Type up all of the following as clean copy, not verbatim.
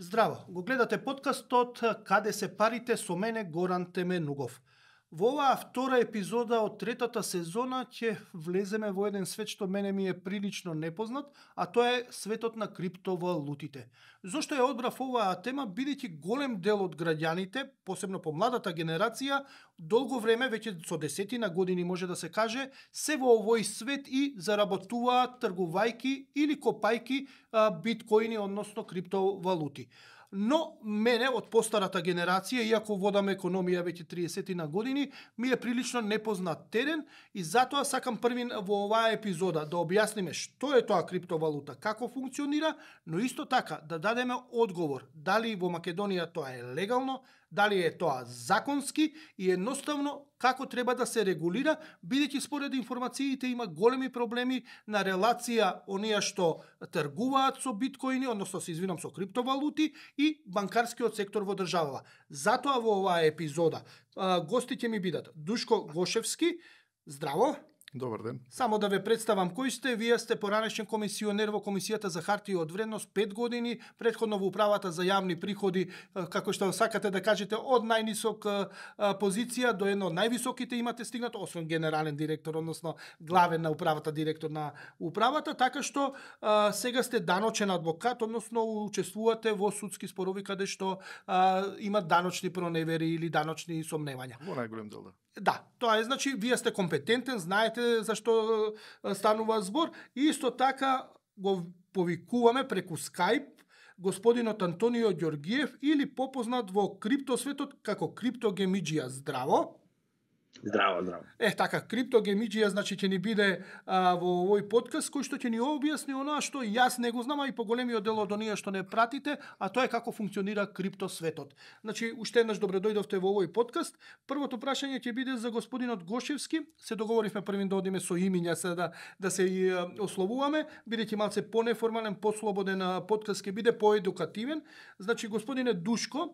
Здраво, го гледате подкастот Каде се парите со мене Горан Теменугов. Во оваа втора епизода од третата сезона ќе влеземе во еден свет што мене ми е прилично непознат, а тоа е светот на криптовалутите. Зошто ја одбрав оваа тема, бидејќи голем дел од граѓаните, посебно по младата генерација, долго време, веќе со десетина години може да се каже, се во овој свет и заработуваат тргувајки или копајки биткоини, односно криптовалути. Но мене од постарата генерација, иако водам економија веќе 30 години, ми е прилично непознат терен и затоа сакам првин во оваа епизода да објасниме што е тоа криптовалута, како функционира, но исто така да дадеме одговор дали во Македонија тоа е легално, дали е тоа законски и едноставно како треба да се регулира, бидејќи според информациите има големи проблеми на релација оние што тргуваат со биткоини, односно се извинам со криптовалути и банкарскиот сектор во државава. Затоа во оваа епизода гости ќе ми бидат Душко Гошевски, здраво. Добар ден. Само да ве представам кој сте, вие сте поранешен комисионер во Комисијата за хартии од вредност 5 години, претходно во управата за јавни приходи, како што сакате да кажете, од најнисок позиција до едно од највисоките имате стигнато, освен генерален директор, односно главен на управата, директор на управата, така што сега сте даночен адвокат, односно учествувате во судски спорови каде што имат даночни проневери или даночни сомневања. Во најголем дел, да. Да, тоа е, значи, вие сте компетентен, знаете зашто станува збор, и исто така го повикуваме преку Skype господинот Антонио Ѓоргиев, или попознат во криптосветот како Криптогемиџија. Здраво! Здраво, здраво. Така, Криптогемиџија, значи, ќе ни биде во овој подкаст, кој што ќе ни објасни оноа што јас не го знам, а и поголемиот дел од оние што не пратите, а тоа е како функционира криптосветот. Значи, уште еднаш добре дојдовте во овој подкаст. Првото прашање ќе биде за господинот Гошевски. Се договоривме првин да одиме со имиња, се да се ословуваме, бидејќи малце понеформален, послободен подкаст ќе биде поедукативен. Значи, господине Душко,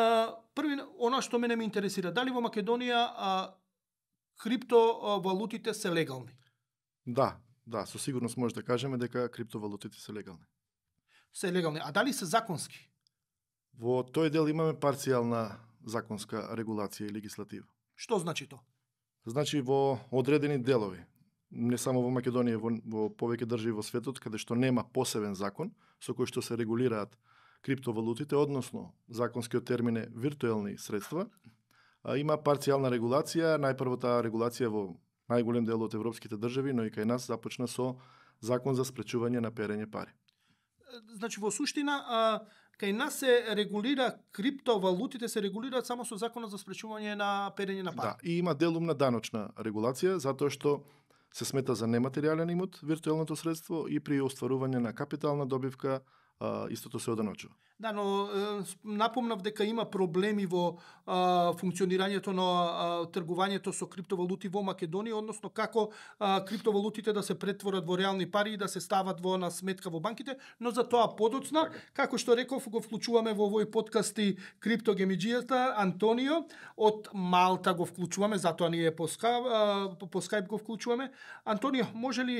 првин, оно што мене ме интересира, дали во Македонија криптовалутите се легални? Да, со сигурност може да кажеме дека криптовалутите се легални. Се легални, а дали се законски? Во тој дел имаме парцијална законска регулација и легислатива. Што значи тоа? Значи во одредени делови, не само во Македонија, во повеќе држави во светот, каде што нема посебен закон со кој што се регулираат криптовалутите, односно законскиот термин е виртуелни средства, има парцијална регулација. Најпрво таа регулација во најголем дел од европските држави, но и кај нас започна со закон за спречување на перење пари. Значи во суштина кај нас се регулира криптовалутите, се регулираат само со законот за спречување на перење на пари. Да, и има делумна даночна регулација затоа што се смета за нематеријален имот виртуелното средство и при остварување на капитална добивка истото се оданочува. Да, но напомнав дека има проблеми во функционирањето на тргувањето со криптовалути во Македонија, односно како криптовалутите да се претворат во реални пари и да се стават на сметка во банките, но за тоа подоцна, како што реков, го вклучуваме во овој подкаст и Криптогемиџијата Антонио од Малта го вклучуваме, затоа ние по Skype го вклучуваме. Антонио, може ли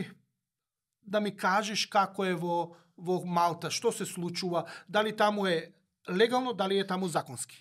да ми кажеш како е во Малта, што се случува, дали таму е легално, дали е таму законски?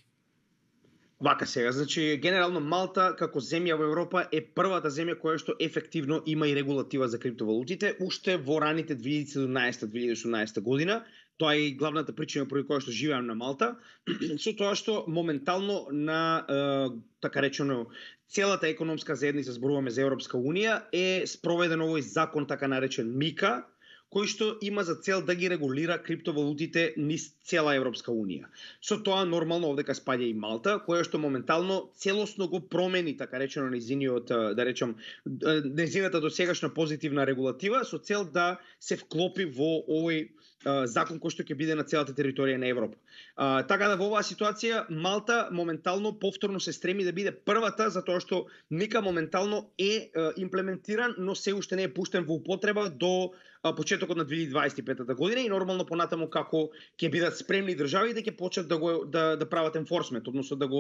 Вака сега, значи генерално Малта како земја во Европа е првата земја која што ефективно има и регулатива за криптовалутите уште во раните 2017-2018 година. Тоа е и главната причина поради која што живеам на Малта, со тоа што моментално на така речено целата економска заедница, зборуваме за Европска унија, е спроведен овој закон така наречен МИКА, кој што има за цел да ги регулира криптовалутите низ цела Европска унија. Со тоа нормално овдека спаѓа и Малта, која што моментално целосно го промени така речено незиниот, да речам, незината досегашна позитивна регулатива со цел да се вклопи во овој закон кој што ќе биде на целата територија на Европа. Така да во оваа ситуација Малта моментално повторно се стреми да биде првата, затоа што МИКА моментално е имплементиран, но се уште не е пуштен во употреба до почетокот на 2025 година и нормално понатаму како ќе бидат спремни држави да ќе почнат да прават енфорсмент, односно да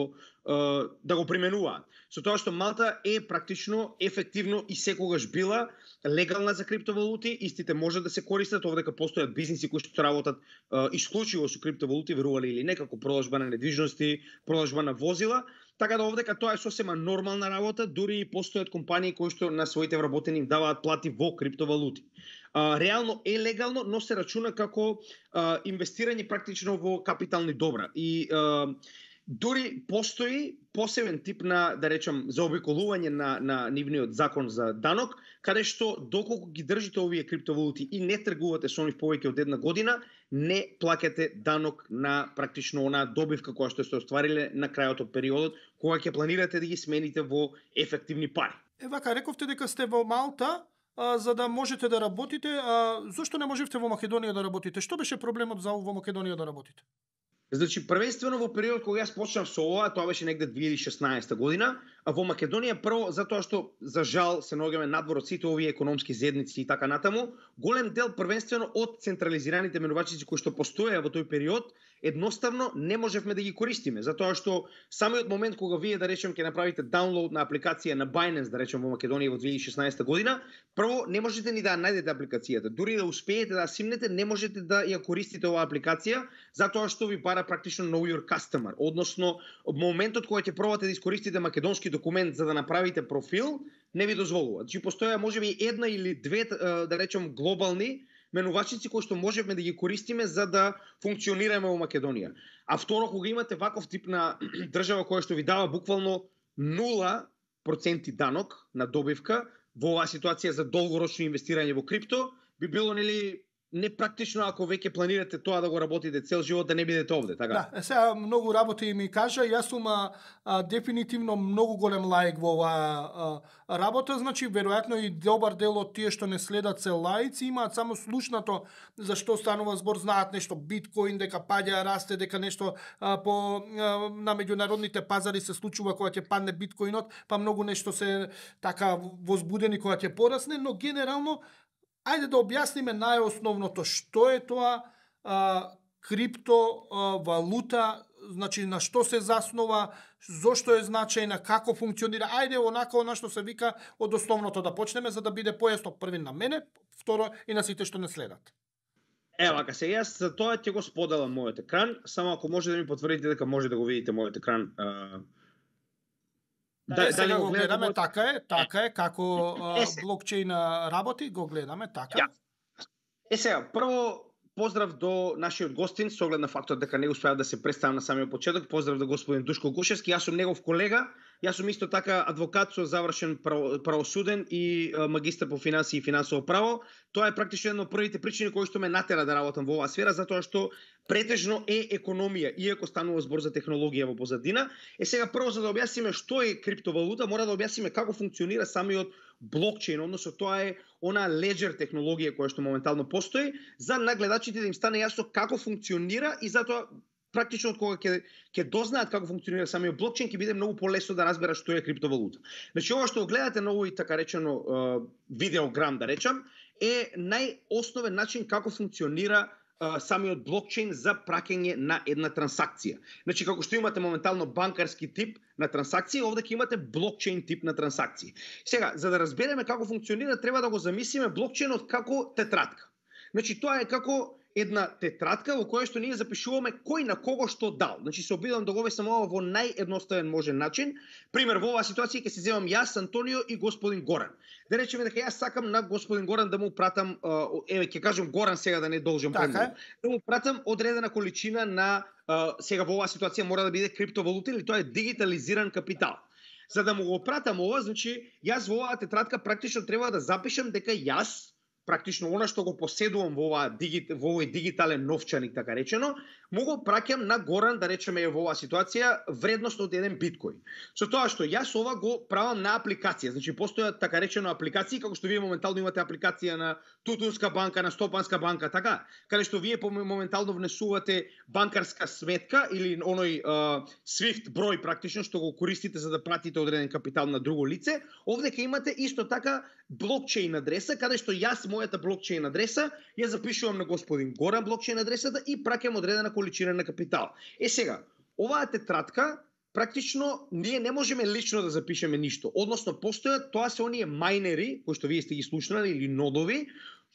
го применуваат. Со тоа што Малта е практично ефективно и секогаш била легална за криптовалути, истите може да се користат, овдека постојат бизниси кои што работат исклучиво со криптовалути, верували или не, како продажба на недвижности, продажба на возила. Така да овдека тоа е сосема нормална работа, дури и постојат компании кои што на своите вработени им даваат плати во криптовалути. Реално е легално, но се рачуна како инвестирање практично во капитални добра. И дури постои посебен тип на, да речам, заобиколување на нивниот закон за данок, каде што доколку ги држите овие криптовалути и не тргувате со нив повеќе од една година, не плаќате данок на практично онаа добивка која што сте оствариле на крајот од периодот, кога ќе планирате да ги смените во ефективни пари. Вака, рековте дека сте во Малта, за да можете да работите. Зошто не можевте во Македонија да работите? Што беше проблемот за во Македонија да работите? Значи, првенствено во период кога јас почнав со ова, тоа беше негде 2016 година, а во Македонија прво затоа што за жал се наоѓаме надвор од сите овие економски зедници и така натаму, голем дел првенствено од централизираните менувачици кои што постоеа во тој период, едноставно не можевме да ги користиме, затоа што самиот момент кога вие, да речем, ќе направите даунлоуд на апликација на Binance, да речем, во Македонија во 2016 година, прво не можете ни да ја најдете апликацијата, дури да успеете да ја симнете, не можете да ја користите оваа апликација, затоа што ви бара практично know your customer, односно моментот кога ќе пробате да искористите македонски документ за да направите профил, не ви дозволува. Значи постоја можеби една или две, да речем, глобални менувачици кои што можеме да ги користиме за да функционираме во Македонија. А второ, кога имате ваков тип на држава која што ви дава буквално 0% данок на добивка, во оваа ситуација за долгорочно инвестирање во крипто, би било нели непрактично ако веќе планирате тоа да го работите цел живот, да не бидете овде, така? Да, сега многу работи ми кажа, јас сум дефинитивно многу голем лаик во оваа работа, значи веројатно и добар дел од тие што не следат се лаици, имаат само слушнато за што станува збор, знаат нешто биткоин, дека паѓа, расте, дека нешто на меѓународните пазари се случува кога ќе падне биткоинот, па многу нешто се така возбудени кога ќе порасне, но генерално ајде да објасниме најосновното што е тоа криптовалута, значи на што се заснова, зошто е значајна, како функционира. Ајде онака на што се вика од основното да почнеме за да биде појасно први на мене, второ и на сите што не следат. Вака се, јас за тоа ќе го споделам мојот екран, само ако може да ми потврдите дека може да го видите мојот екран. Сега го гледаме, така е, како блокчейн работи, го гледаме, така. Сега, прво, поздрав до нашиот гостин, со оглед на фактот дека не успеав да се представам на самиот почеток. Поздрав до господин Душко Гушевски, јас сум негов колега, јас сум исто така адвокат со завршен правосуден и магистар по финансии и финансово право. Тоа е практично едно од првите причини кои што ме натера да работам во оваа сфера, затоа што претежно е економија, иако станува збор за технологија во позадина. Сега прво за да објасниме што е криптовалута, мора да објасниме како функционира самиот блокчейн, односно тоа е она леџер технологија која што моментално постои, за нагледачите да им стане јасно како функционира и затоа практично од кога ќе дознаат како функционира самиот блокчейн, ќе биде многу полесно да разберат што е криптовалута. Значи ова што гледате на овој така речено видеограм, да речам, е најосновен начин како функционира самиот блокчейн за праќање на една трансакција. Значи, како што имате моментално банкарски тип на трансакција, овде ќе имате блокчейн тип на трансакција. Сега, за да разбереме како функционира, треба да го замислиме блокчейнот како тетратка. Значи, тоа е како една тетратка во која што ние запишуваме кој на кого што дал. Значи се обидам да го обяснам ова во наједноставен можен начин. Пример, во оваа ситуација ќе се земам јас, Антонио и господин Горан. Да речеме дека јас сакам на господин Горан да му пратам, ќе кажам Горан сега да не должам премногу, да му пратам одредена количина на сега во оваа ситуација мора да биде криптовалута или тоа е дигитализиран капитал. За да му го пратам ова, значи јас во оваа тетратка практично треба да запишам дека јас практично она што го поседувам во овој дигитален новчаник, така речено, му го праќам на Горан, да речеме во оваа ситуација, вредност од 1 биткоин. Со тоа што јас ова го правам на апликација. Значи постојат така речено апликации, како што вие моментално имате апликација на Тутунска банка, на Стопанска банка, така, каде што вие моментално внесувате банкарска сметка или оној SWIFT број практично што го користите за да пратите одреден капитал на друго лице. Овде ќе имате исто така блокчейн адреса, каде што јас мојата блокчейн адреса ја запишувам на господин Горан блокчейн адресата и праќам одредена количина на капитал. Сега, оваа тетратка практично ние не можеме лично да запишеме ништо. Односно постојат, тоа се оние мајнери кои што вие сте ги слушнали или нодови,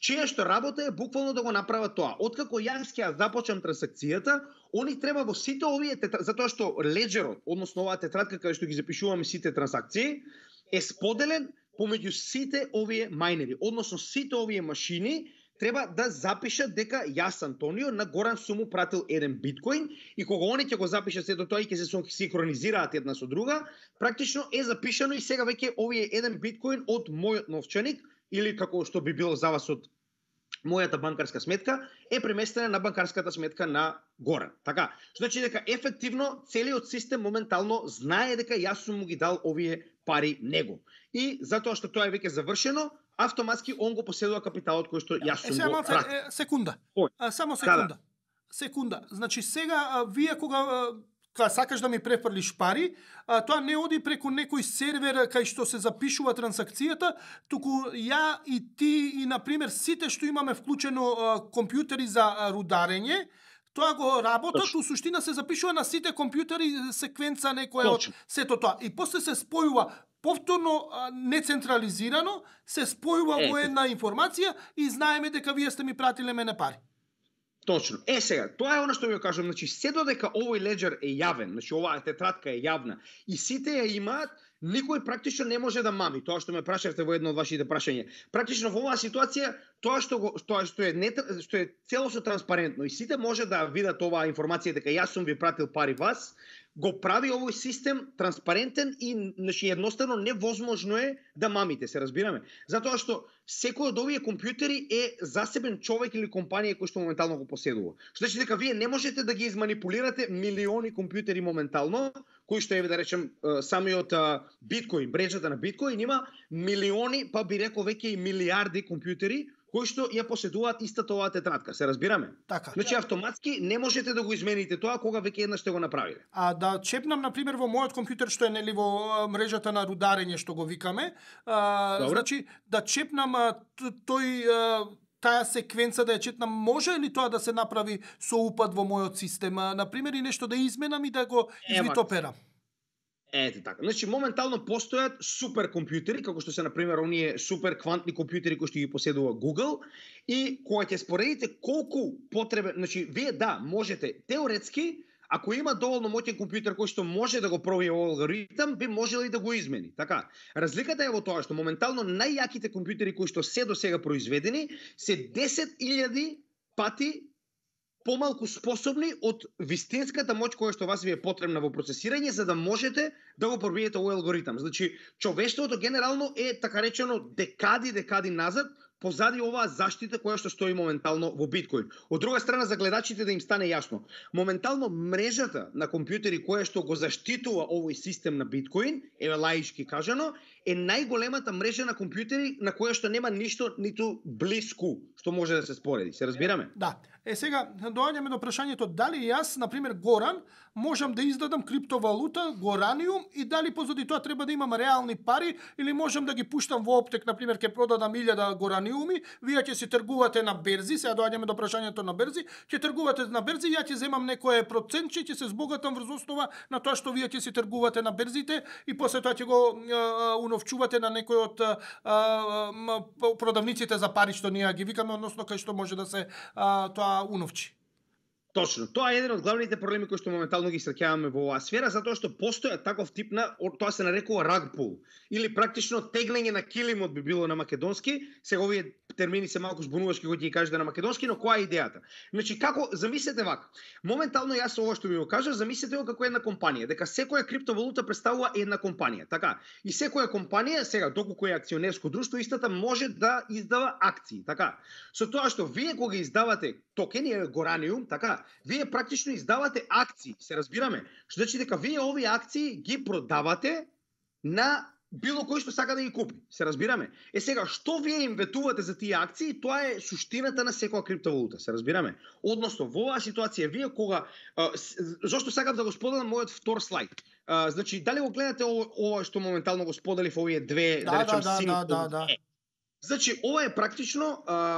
чија што работа е буквално да го направат тоа. Откако јас ќе започнам трансакцијата, они треба во сите овие затоа што леџерот, односно оваа тетрадка каде што ги запишуваме сите трансакции, е споделен помеѓу сите овие мајнери, односно сите овие машини треба да запишат дека јас, Антонио, на Горан сум му пратил еден биткоин и кога они ќе го запишат сето тоа и ќе се синхронизираат една со друга, практично е запишано и сега веќе овие еден биткоин од мојот новчаник или како што би било за вас од мојата банкарска сметка е преместена на банкарската сметка на Горан. Така, значи дека ефективно целиот систем моментално знае дека јас сум му ги дал овие пари него. И затоа што тоа е веќе завршено, автоматски он го поседува капиталот кој што јас сум го пратил. Секунда. Само секунда. Секунда. Значи сега вие кога сакаш да ми префрлиш пари, тоа не оди преку некој сервер кај што се запишува трансакцијата, туку ја и ти и, например, сите што имаме вклучено компјутери за рударење, тоа го работат, у суштина се запишува на сите компјутери секвенца некоја од сето тоа. И после се спојува повторно нецентрализирано, се спојува во една информација и знаеме дека вие сте ми пратиле мене пари. Точно. Сега, тоа е она што ви го кажам, значи се додека овој леџер е јавен, значи оваа тетрадка е јавна и сите ја имаат, никој практично не може да мами. Тоа што ме прашавте во едно од вашите прашања. Практично во оваа ситуација тоа што е целосно транспарентно и сите може да видат оваа информација дека јас сум ви пратил пари вас, го прави овој систем транспарентен и значи едноставно невозможно е да мамите, се разбираме. Затоа што секој од овие компјутери е засебен човек или компанија кој што моментално го поседува. Што значи дека вие не можете да ги изманипулирате милиони компјутери моментално, кои што е да речем самиот биткоин, мрежата на биткоин има милиони, па би рекол веќе и милиарди компјутери кои што ја поседуваат истата оваа тетрадка, се разбираме? Така. Значи автоматски не можете да го измените тоа кога веќе еднаш сте го направиле. А да чепнам на пример во мојот компјутер што е нели во мрежата на рударење што го викаме, значи да чепнам таа секвенца да ја четнам, може ли тоа да се направи со упад во мојот систем, на пример и нешто да изменам и да го извитоперам? Ете така. Значи моментално постојат суперкомпјутери, како што се на пример оние супер квантни компјутери кои што ги поседува Google, и кога ќе споредите колку потребен, значи вие можете теоретски, ако има доволно моќен компјутер кој што може да го пробие овој алгоритам, би можело и да го измени. Така. Разликата е во тоа што моментално најјаките компјутери кои што се до сега произведени се 10.000 пати помалку способни од вистинската моќ која што вас ви е потребна во процесирање за да можете да го пробиете овој алгоритам. Значи, човештвото генерално е така речено декади назад позади оваа заштита која што стои моментално во биткоин. Од друга страна, за гледачите да им стане јасно, моментално мрежата на компјутери која што го заштитува овој систем на биткоин, еве лаички кажано, е најголемата мрежа на компјутери на која што нема ништо ниту блиску што може да се спореди. Се разбираме? Да. Сега доаѓаме до прашањето дали јас, на пример Горан, можам да издадам криптовалута Гораниум и дали позади тоа треба да имам реални пари или можам да ги пуштам во оптек, на пример ќе продадам 1000 Гораниуми, вие ќе си тргувате на берзи, сега доаѓаме до прашањето на берзи, ќе тргувате на берзи, ја ќе земам некое процентче, ќе се збогатам врз основа на тоа што вие ќе си тргувате на берзите и после тоа ќе го уновчувате на некој од продавниците за пари што ние ги викаме, односно кај што може да се тоа уновчи. Точно. Тоа е еден од главните проблеми кои што моментално ги среќаваме во оваа сфера, затоа што постоја таков тип на, тоа се нарекува rug pull, или практично теглење на килимот би било на македонски. Сега овие термини се малку збунувачки кои ќе ги кажете на македонски, но која е идејата? Значи, како замислете вака. Моментално јас ова што ви го кажав, замислете го како една компанија, дека секоја криптовалута представува една компанија, така? И секоја компанија, сега доколку е акционерско друштво, истата може да издава акции, така? Со тоа што вие кога издавате токени, Гораниум, така? Вие практично издавате акции, се разбираме? Што значи дека вие овие акции ги продавате на било кој што сака да ги купи. Се разбираме? Сега, што вие им ветувате за тие акции, тоа е суштината на секоја криптовалута. Се разбираме? Односно, во оваа ситуација, вие кога... зошто сакам да го споделам мојот втор слайд? Значи, дали го гледате ова што моментално го споделив овие две, да речем, Да. Значи, ова е практично...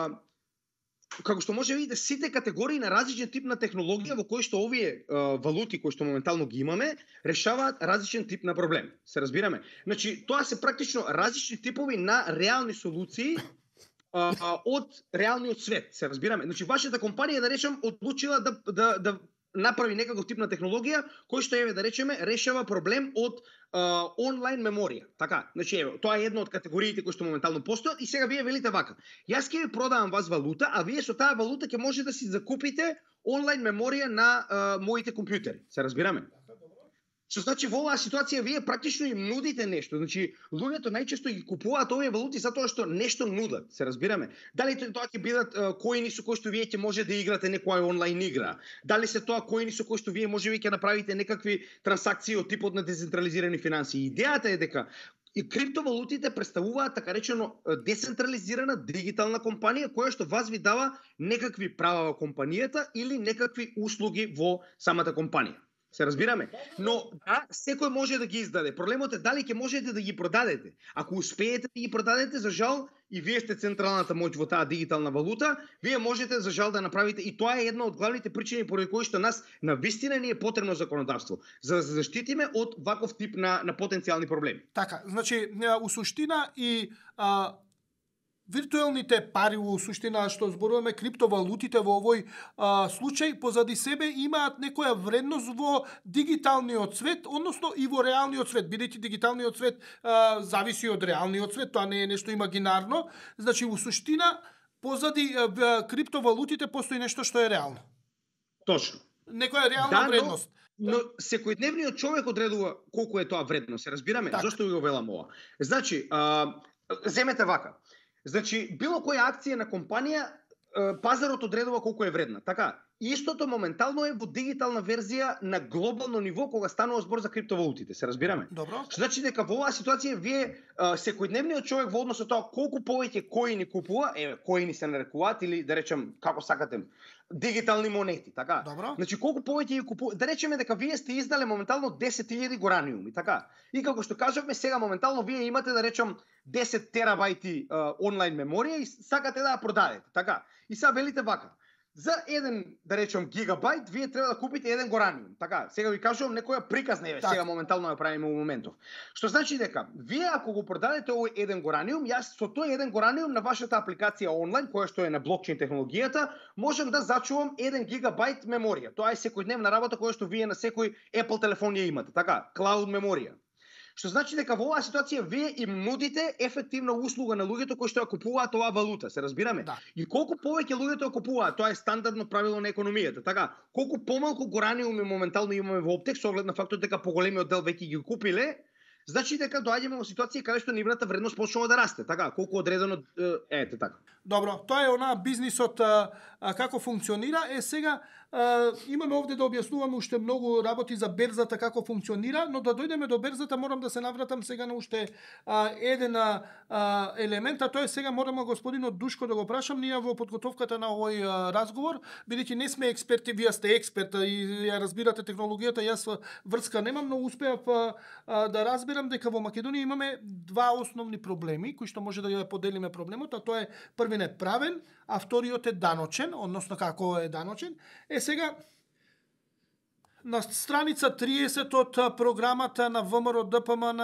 како што може видите, сите категории на различен тип на технологија во кои што овие валути кои што моментално ги имаме, решаваат различен тип на проблем. Се разбираме? Значи, тоа се практично различни типови на реални солуции од реалниот свет, се разбираме. Значи вашата компанија, да речем, одлучила да направи некаков тип на технологија кој што да речеме решава проблем од онлайн меморија. Така, значи тоа е една од категориите кои што моментално постојат и сега вие велите вака: јас ќе ви продавам вас валута, а вие со таа валута ќе може да си закупите онлайн меморија на моите компјутери. Се разбираме? Што значи во оваа ситуација вие практично им нудите нешто. Значи луѓето најчесто ги купуваат овие валути затоа што нешто нудат, се разбираме. Дали тоа ќе бидат коини со кои што вие ќе може да играте некоја онлайн игра, дали се тоа коини со кои што вие можеби ќе направите некакви трансакции од типот на децентрализирани финансии. Идејата е дека и криптовалутите представуваат така речено децентрализирана дигитална компанија која што вас ви дава некакви права во компанијата или некакви услуги во самата компанија. Се разбираме? Но да, секој може да ги издаде. Проблемот е дали ќе можете да ги продадете. Ако успеете да ги продадете, за жал, и вие сте централната моќ во таа дигитална валута, вие можете за жал да направите, и тоа е една од главните причини поради кои што нас навистина ни е потребно законодавство, за да се заштитиме од ваков тип на потенцијални проблеми. Така, значи, у суштина и виртуелните пари, во суштина што зборуваме криптовалутите во овој случај, позади себе имаат некоја вредност во дигиталниот свет, односно и во реалниот свет, бидејќи дигиталниот свет зависи од реалниот свет, тоа не е нешто имагинарно. Значи, во суштина, позади криптовалутите постои нешто што е реално. Точно. Некоја реална вредност. Но секојдневниот човек одредува колку е тоа вредно, се разбираме? Так. Зошто ви го велам ова? Значи, земете вака. Значи, било која акција на компанија, пазарот одредува колку е вредна. Така, истото моментално е во дигитална верзија на глобално ниво кога станува збор за криптовалутите, се разбираме? Добро. Што значи дека во оваа ситуација вие секојдневниот човек во однос на тоа колку повеќе коини купува, коини се нарекуваат или да речем како сакате дигитални монети, така? Добро. Значи колку повеќе ги купува, да речеме дека вие сте издале моментално 10.000 гораниуми, така? И како што кажавме, сега моментално вие имате да речем 10 терабајти онлайн меморија и сакате да ја продадете, така? И сега велите вака: за еден, да речем, гигабајт, вие треба да купите еден гораниум. Така, сега ви кажувам некоја приказна, сега моментално ја правиме во моментов. Што значи дека вие ако го продадете овој еден гораниум, јас со тој еден гораниум на вашата апликација онлайн, која што е на блокчейн технологијата, можам да зачувам 1 гигабајт меморија. Тоа е секојдневна работа која што вие на секој Apple телефон ја имате, така, клауд меморија. Што значи дека во оваа ситуација вие им нудите ефективна услуга на луѓето кои што ја купуваат оваа валута, се разбираме? Да. И колку повеќе луѓето ја купуваат, тоа е стандардно правило на економијата, така? Колку помалку гораниуми моментално имаме во оптек со оглед на фактот дека поголемиот дел веќе ги купиле, значи дека доаѓаме во ситуација каде што нивната вредност почнува да расте, така? Колку одредено така. Добро, тоа е она бизнисот како функционира. Сега имаме овде да објаснуваме уште многу работи за берзата како функционира, но да дојдеме до берзата морам да се навратам сега на уште еден елемент, а тоа е сега морам господинот Душко да го прашам. Ние во подготовката на овој разговор, бидејќи не сме експерти, вие сте експерт и ја разбирате технологијата, јас врска немам, но успеав да разберам дека во Македонија имаме два основни проблеми кои што може да ја поделиме проблемот, а тоа е првиот правен, а вториот е даночен, односно како е даночен. Сега на страница 30 од програмата на ВМРО ДПМН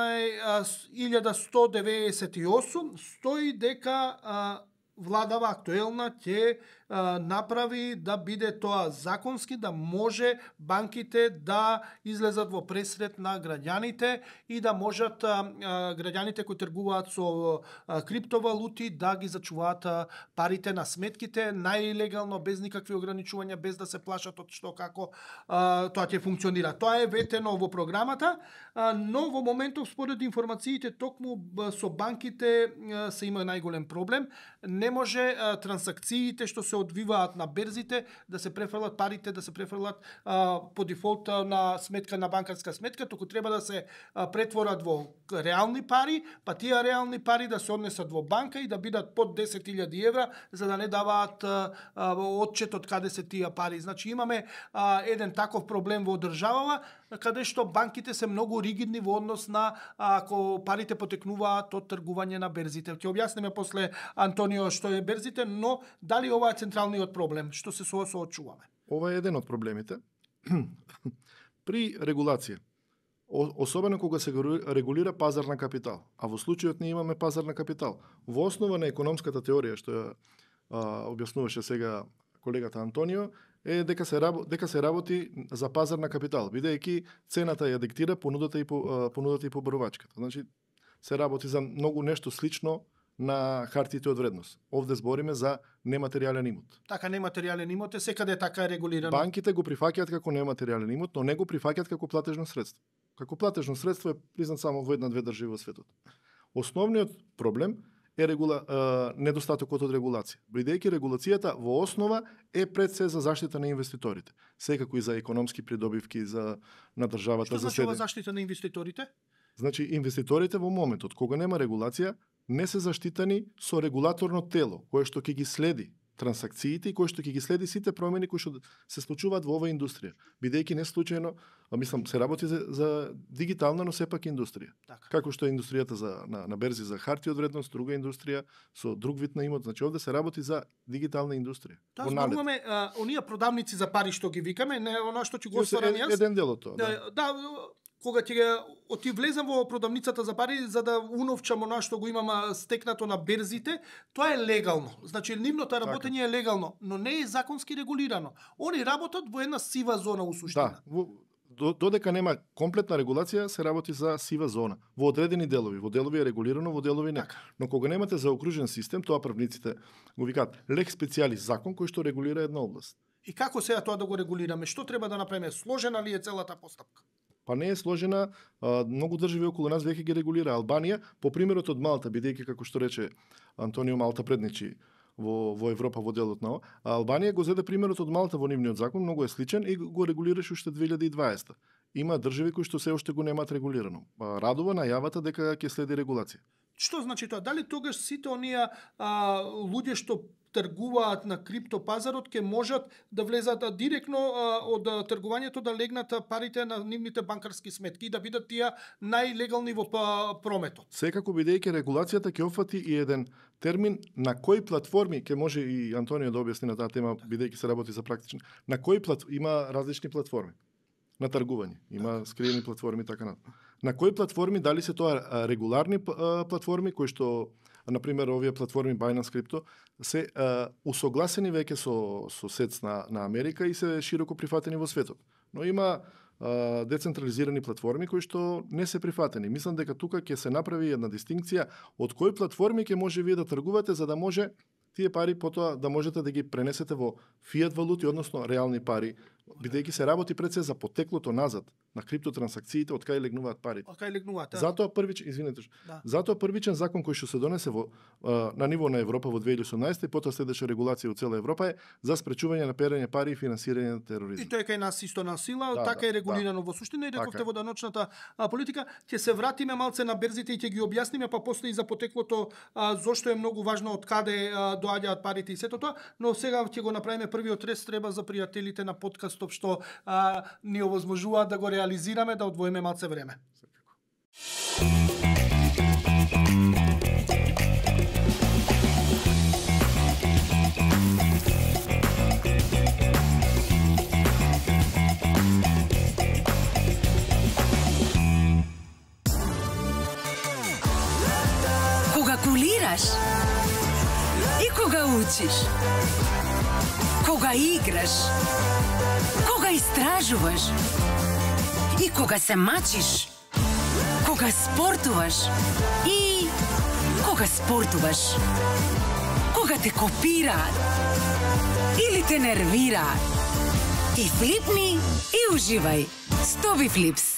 1198 стои дека владава актуелна ќе направи да биде тоа законски, да може банките да излезат во пресред на граѓаните и да можат граѓаните кои тргуваат со криптовалути да ги зачуваат парите на сметките најлегално, без никакви ограничувања, без да се плашат од што како тоа ќе функционира. Тоа е ветено во програмата, но во моментов според информациите токму со банките се има најголем проблем. Не може трансакциите што се одвиваат на берзите да се префрлат парите, да се префрлат по дефолт на сметка, на банкарска сметка, туку треба да се претворат во реални пари, па тие реални пари да се однесат во банка и да бидат под 10.000 евра, за да не даваат отчет од каде се тие пари. Значи имаме еден таков проблем во државава, каде што банките се многу ригидни во однос на ако парите потекнуваат од тргување на берзите. Ќе објасниме после, Антонио, што е берзите, но дали ова е централниот проблем што се соочуваме? Ова е еден од проблемите. При регулација особено кога се регулира пазар на капитал. А во случајот ние имаме пазар на капитал. Во основа на економската теорија, што ја објаснуваше сега колегата Антонио, е дека се работи за пазар на капитал, бидејќи цената ја диктира понудата и побарувачката. Значи, се работи за многу нешто слично на хартиите од вредност. Овде збориме за нематеријален имот. Така, нематеријален имот е секаде така е регулирано. Банките го прифаќаат како нематеријален имот, но не го прифаќаат како платежно средство. Како платежно средство е признат само во една-две држави во светот. Основниот проблем е недостатокот од регулација. Бидејќи регулацијата во основа е пред се за заштита на инвеститорите. Секако и за економски придобивки на државата. Што значи ова заштита на инвеститорите? Значи, инвеститорите во моментот кога нема регулација, не се заштитени со регулаторно тело, кое што ќе ги следи трансакциите и кој што ќе ги следи сите промени кои што се случуваат во оваа индустрија. Бидејќи не случајно, се работи за дигитална, но сепак индустрија. Така. Како што е индустријата на берзи за харти од вредност, друга индустрија со друг вид на имот. Значи овде се работи за дигитална индустрија. Тоа зборуваме оние продавници за пари што ги викаме, не она што ќе го стварам јас. Еден дел од тоа. Да, кога ќе влезам во продавницата за пари за да уновчам она што го имам стекнато на берзите, тоа е легално. Значи нивното работење е легално, но не е законски регулирано. Они работат во една сива зона у суштина. Да, додека нема комплетна регулација, се работи за сива зона. Во одредени делови, во делови е регулирано, во делови не. Но кога немате заокружен систем, тоа правниците го викаат лекс специјалис закон кој што регулира една област. И како сега тоа да го регулираме? Што треба да направиме? Сложена ли е целата постапка? Па не е сложена, многу држави околу нас веќе ги регулира. Албанија, по примерот од Малта, бидејќи како што рече Антонио, Малта предничи во Европа во делот на ова, Албанија го зеде примерот од Малта во нивниот закон, многу е сличен и го регулираше уште 2020. Има држави кои што се уште го немаат регулирано. Радува најавата дека ќе следи регулација. Што значи тоа? Дали тогаш сите оние луѓе што тргуваат на криптопазарот ќе можат да влезат директно од тргувањето да легнат парите на нивните банкарски сметки и да бидат тие најлегални во прометот? Секако, бидејќи регулацијата ќе опфати и еден термин на кои платформи, ќе може и Антонио да објасни на таа тема, бидејќи се работи за практично. На кои има различни платформи на тргување, има скриени платформи така натаму. На кои платформи, дали се тоа регуларни платформи кои што например овие платформи Binance Crypto се усогласени веќе со СЕЦ на Америка и се широко прифатени во светот. Но има децентрализирани платформи кои што не се прифатени. Мислам дека тука ќе се направи една дистинкција од кои платформи ќе може вие да тргувате за да може тие пари потоа да можете да ги пренесете во фиат валути, односно реални пари, бидејќи се работи пред се за потеклото назад на криптотрансакциите од кај легнуваат парите. Од кај легнуваат. Затоа првичен закон кој што се донесе на ниво на Европа во 2018 и потоа следеше регулација во цела Европа е за спречување на перење пари и финансирање на тероризм. И тоа е кај нас исто на сила, така е регулирано во суштина и рековте во даночната политика. Ќе се вратиме малце на берзите и ќе ги објасниме, па после и за потеклото зошто е многу важно од каде доаѓаат парите и сето тоа, но сега ќе го направиме првиот рез, треба за пријателите на подкастот што ни овозможуваат да го реализираме, да одвоиме малце време. Кога кулираш и кога учиш, кога играш, кога истражуваш и кога се мачиш, кога спортуваш и кога спортуваш, кога те копираат или те нервираат, ти флипни и уживај. Стоби Флипс.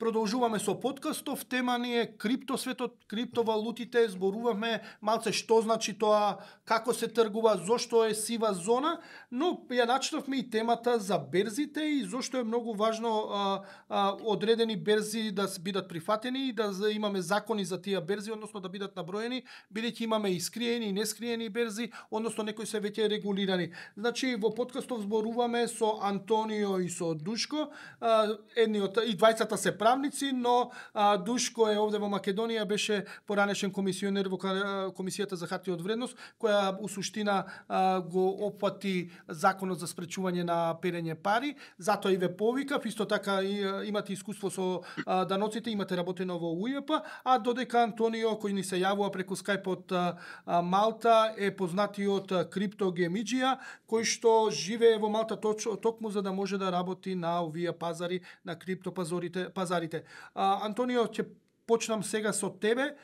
Продолжуваме со подкастов. Тема ни е криптосветот, криптовалутите. Зборуваме малце што значи тоа, како се тргува, зошто е сива зона, но ја начнавме и темата за берзите и зошто е многу важно одредени берзи да бидат прифатени и да имаме закони за тие берзи, односно да бидат наброени, бидејќи имаме и скриени и нескриени берзи, односно некои се веќе регулирани. Значи во подкастов зборуваме со Антонио и со Душко, и двајцата се правници, но Душко е овде во Македонија, беше поранешен комисионер во Комисијата за хартија од вредност, која у суштина го опфати законот за спречување на перење пари, затоа и ве повикав, исто така имате искуство со даноците, имате работено во УЈП, а додека Антонио, кој ни се јавува преку Skype од Малта, е познатиот криптогемиџија, кој што живее во Малта токму за да може да работи на овие пазари, на криптопазарите. Антонио, ќе почнам сега со тебе.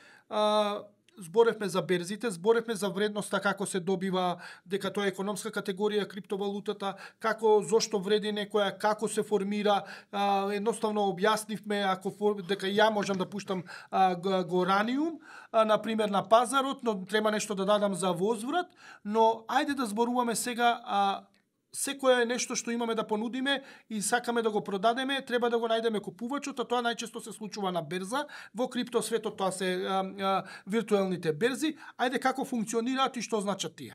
Зборевме за берзите, зборевме за вредноста, како се добива, дека тоа е економска категорија криптовалутата, зошто вреди некоја, како се формира, едноставно објаснивме дека ја можам да пуштам гораниум, например на пазарот, но треба нешто да дадам за возврат, но ајде да зборуваме сега секое нешто што имаме да понудиме и сакаме да го продадеме, треба да го најдеме купувачот, а тоа најчесто се случува на берза. Во криптосветот тоа се виртуелните берзи. Ајде, како функционираат и што значат тие?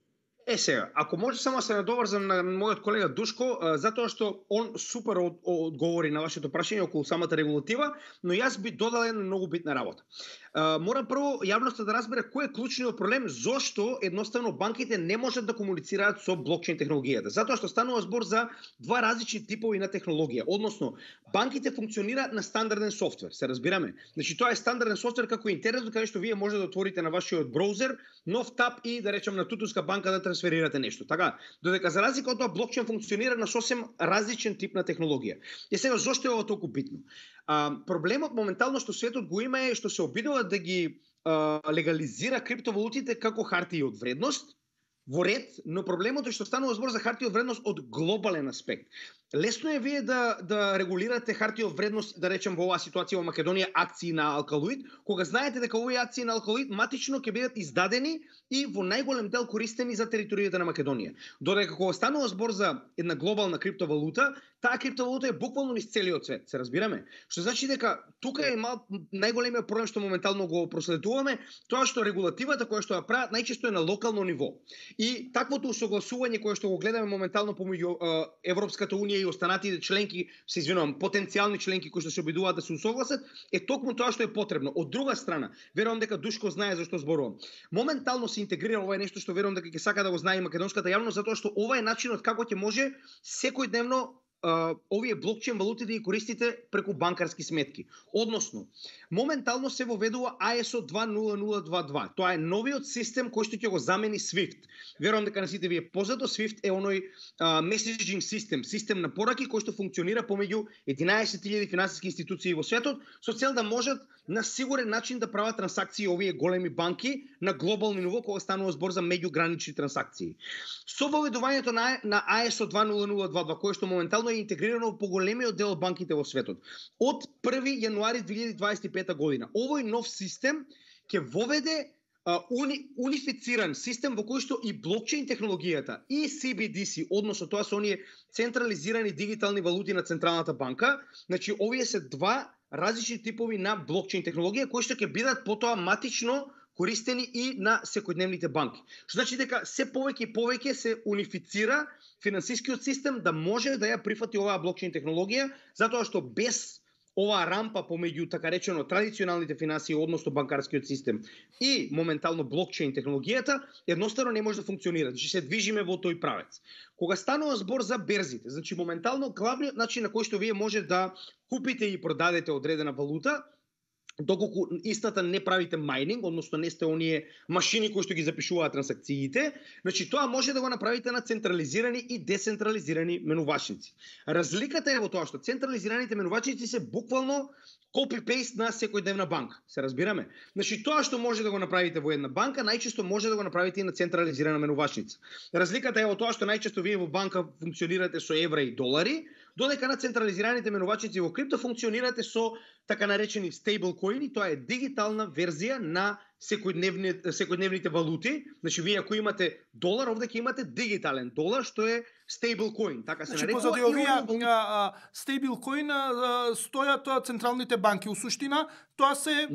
Сега, ако може само се надоврзам на мојот колега Душко, затоа што он супер одговори на вашето прашање околу самата регулатива, но јас би додал една многу битна работа. Мора прво јавноста да разбере кој е клучниот проблем, зошто едноставно банките не можат да комуницираат со блокчейн технологијата. Затоа што станува збор за два различни типови на технологија. Односно, банките функционираат на стандарден софтвер, се разбираме. Значи тоа е стандарден софтвер како интернетот, каде што вие може да отворите на вашиот браузер нов таб и да речем на Тутуска банка да трансферирате нешто. Така, додека за разлика од тоа блокчейн функционира на сосем различен тип на технологија. И сега зошто е ова толку битно? Проблемот моментално што светот го има е што се обидува да ги легализира криптовалутите како хартии од вредност во ред, но проблемот е што станува збор за хартии од вредност од глобален аспект. Лесно е вие да регулирате хартии од вредност, да речем во оваа ситуација во Македонија, акции на Алкалоид, кога знаете дека овие акции на Алкалоид матично ќе бидат издадени и во најголем дел користени за територијата на Македонија. Додека кога станува збор за една глобална криптовалута, таа криптовалута е буквално низ целиот свет, се разбираме. Што значи дека тука е најголемиот проблем што моментално го проследуваме, тоа што регулативата која што ја прават најчесто е на локално ниво. И таквото усогласување кое што го гледаме моментално помеѓу Европската унија и останатите членки, се извинувам, потенцијални членки кои што се обидуваат да се усогласат, е токму тоа што е потребно. Од друга страна, верувам дека Душко знае зашто зборувам. Моментално се интегрира ова е нешто што верувам дека ќе сака да го знае и македонската јавност, затоа што ова е начинот како ќе може секојдневно овие блокчейн валути да ги користите преку банкарски сметки. Односно, моментално се воведува ISO 20022. Тоа е новиот систем кој што ќе го замени SWIFT. Верувам дека на сите ви е познато, SWIFT е оној messaging систем на пораки кој што функционира помеѓу 11.000 финансиски институции во светот со цел да можат на сигурен начин да прават трансакции овие големи банки на глобално ниво кога станува збор за меѓугранични трансакции. Со воведувањето на ISO 20022 кое што моментално е интегрирано во поголемиот дел од банките во светот. Од 1 јануари 2025 година овој нов систем ќе воведе унифициран систем во кој што и блокчейн технологијата и CBDC, односно тоа се оние централизирани дигитални валути на Централната банка, значи овие се два различни типови на блокчейн технологија кои што ќе бидат потоа матично користени и на секојдневните банки. Што значи дека се повеќе и повеќе се унифицира финансискиот систем да може да ја прифати оваа блокчейн технологија, затоа што без оваа рампа помеѓу така речено традиционалните финансии, односно банкарскиот систем и моментално блокчейн технологијата, едноставно не може да функционира. Значи се движиме во тој правец. Кога станува збор за берзите, значи моментално главниот начин на кој што вие може да купите и продадете одредена валута, доколку истата не правите майнинг, односно не сте оние машини кои што ги запишуваат трансакциите, значи тоа може да го направите на централизирани и децентрализирани менувачници. Разликата е во тоа што централизираните менувачници се буквално копи-пейст на секојдневна банка. Се разбираме? Значи тоа што може да го направите во една банка, најчесто може да го направите и на централизирана менувачница. Разликата е во тоа што најчесто вие во банка функционирате со евра и долари, додека на централизираните менувачници во крипто функционирате со така наречени стейблкоини, тоа е дигитална верзија на секојдневните валути. Значи вие ако имате долар, овде ќе имате дигитален долар, што е стейблкоин, така се нарекува. Позади овие стейблкоин стојат централните банки. У суштина тоа се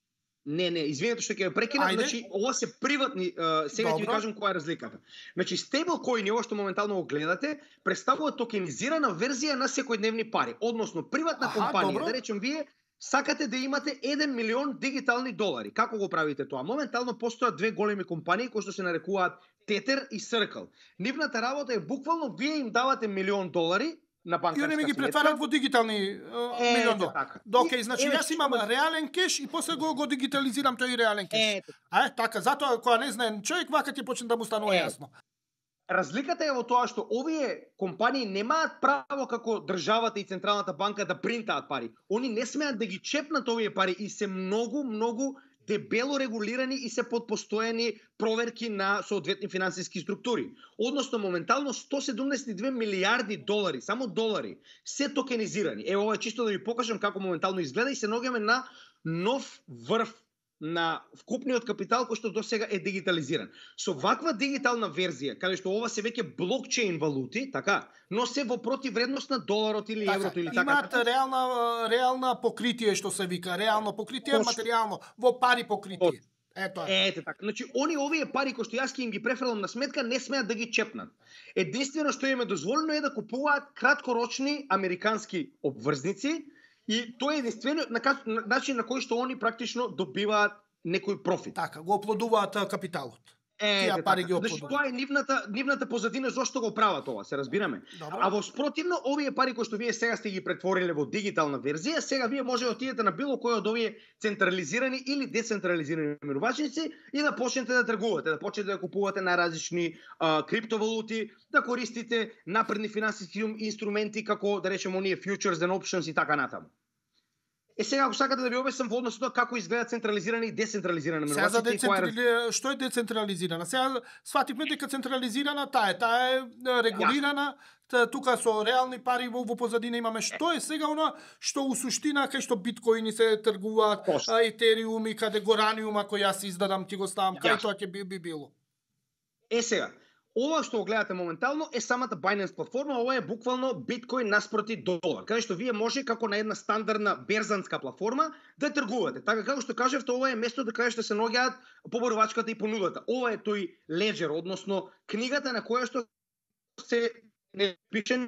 Не, извинете што ќе ве прекинам, значи ова се приватни, сега ќе ви кажам која е разликата. Значи стейблкоини, ова што моментално го гледате, представува токенизирана верзија на секојдневни пари, односно приватна компанија, да речем вие сакате да имате 1 милион дигитални долари. Како го правите тоа? Моментално постојат две големи компании кои што се нарекуваат Tether и Circle. Нивната работа е буквално вие им давате $1 милион на банкарска сметка. И они ги претварат во дигитални $1 милион. Океј, значи јас имам реален кеш и после го дигитализирам тој реален кеш. Така, затоа кога не знае човек, вака ќе почне да му станува јасно. Разликата е во тоа што овие компании немаат право како државата и Централната банка да принтаат пари. Они не смеат да ги чепнат овие пари и се многу дебело регулирани и се под постојани проверки на соодветни финансиски структури. Односно, моментално 172 милиарди долари, само долари, се токенизирани. Ова е чисто да ви покажам како моментално изгледа и се наоѓаме на нов врв на вкупниот капитал кој што досега е дигитализиран. Со ваква дигитална верзија, каде што ова се веќе блокчейн валути, така, но се во противредност на доларот или еврото или така. Имаат реална покритие што се вика, реално покритие, материјално, во пари покритие. Ете така. Значи, овие пари кои што јас ќе им ги префрлам на сметка не смеат да ги чепнат. Единствено што им е дозволено е да купуваат краткорочни американски обврзници. И тоа е единствено начин на кој што они практично добиваат некој профит. Така, го оплодуваат капиталот. Тие пари ги оплодуваат. Значи тоа е нивната позадина зошто го прават ова, се разбираме. Добро. А во спротивно, овие пари кои што вие сега сте ги претвориле во дигитална верзија, сега вие може да отидете на било кој од овие централизирани или децентрализирани менувачници и да почнете да тргувате, да почнете да купувате најразлични криптовалути, да користите напредни финансиски инструменти како да речеме оние futures and options и така натаму. Сега ако сакате да ви обяснам во однос на тоа како изгледа централизирана и децентрализирана менувачница. Што е децентрализирана? Сега свативме дека централизирана таа е регулирана, тука со реални пари во позадина имаме. Што е сега она што у суштина кај што биткоини се тргуваат, етериум и каде гораниум ако јас издадам ти го ставам, кај тоа ќе би било? Сега ова што го гледате моментално е самата Binance платформа, ова е буквално биткоин наспроти долар, каде што вие може како на една стандардна берзанска платформа да тргувате. Така како што кажавте, ова е место каде што се наоѓаат поборувачката и понудата. Ова е тој леџер, односно книгата на која што се пишени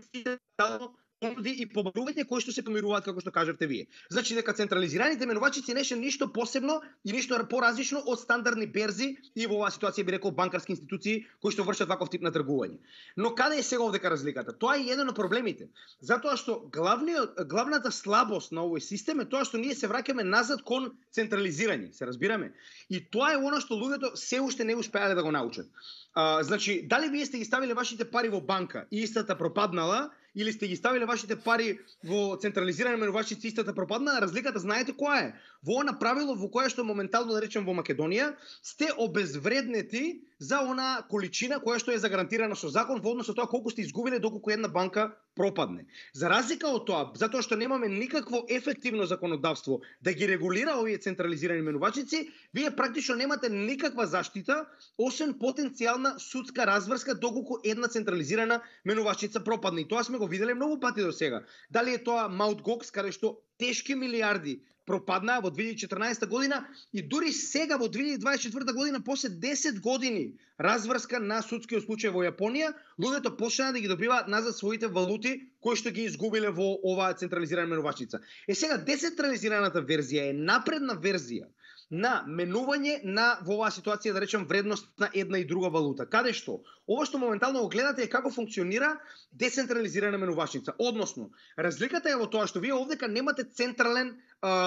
понуди и поборување кои што се помируваат како што кажавте вие. Значи дека централизираните менувачици не се ништо посебно и ништо поразлично од стандардни берзи и во оваа ситуација би рекол банкарски институции кои што вршат ваков тип на тргување. Но каде е сега овдека разликата? Тоа е еден од проблемите. Затоа што главната слабост на овој систем е тоа што ние се враќаме назад кон централизирање, се разбираме. И тоа е она што луѓето се уште не успеале да го научат. Значи, дали вие сте ги ставиле вашите пари во банка и истата пропаднала, или сте ги ставиле вашите пари во централизирани менувачници и истата пропаднала, разликата знаете која е? Во она правило во кое што моментално да речем во Македонија сте обезвреднети за она количина која што е загарантирана со закон во однос на тоа колку сте изгубиле доколку една банка пропадне. За разлика од тоа, затоа што немаме никакво ефективно законодавство да ги регулира овие централизирани менувачници, вие практично немате никаква заштита освен потенцијална судска разврска доколку една централизирана менувачница пропадне. И тоа сме го виделе многу пати до сега. Дали е тоа Mt. Gox, каде што тешки милиарди пропаднаа во 2014 година и дури сега во 2024 година после 10 години разврска на судскиот случај во Јапонија, луѓето почнаа да ги добиваат назад своите валути кои што ги изгубиле во оваа централизирана менувачница. Сега децентрализираната верзија е напредна верзија на менување на во оваа ситуација да речем вредност на една и друга валута. Каде што ова што моментално го гледате е како функционира децентрализирана менувачница. Односно, разликата е во тоа што вие овдека немате централен,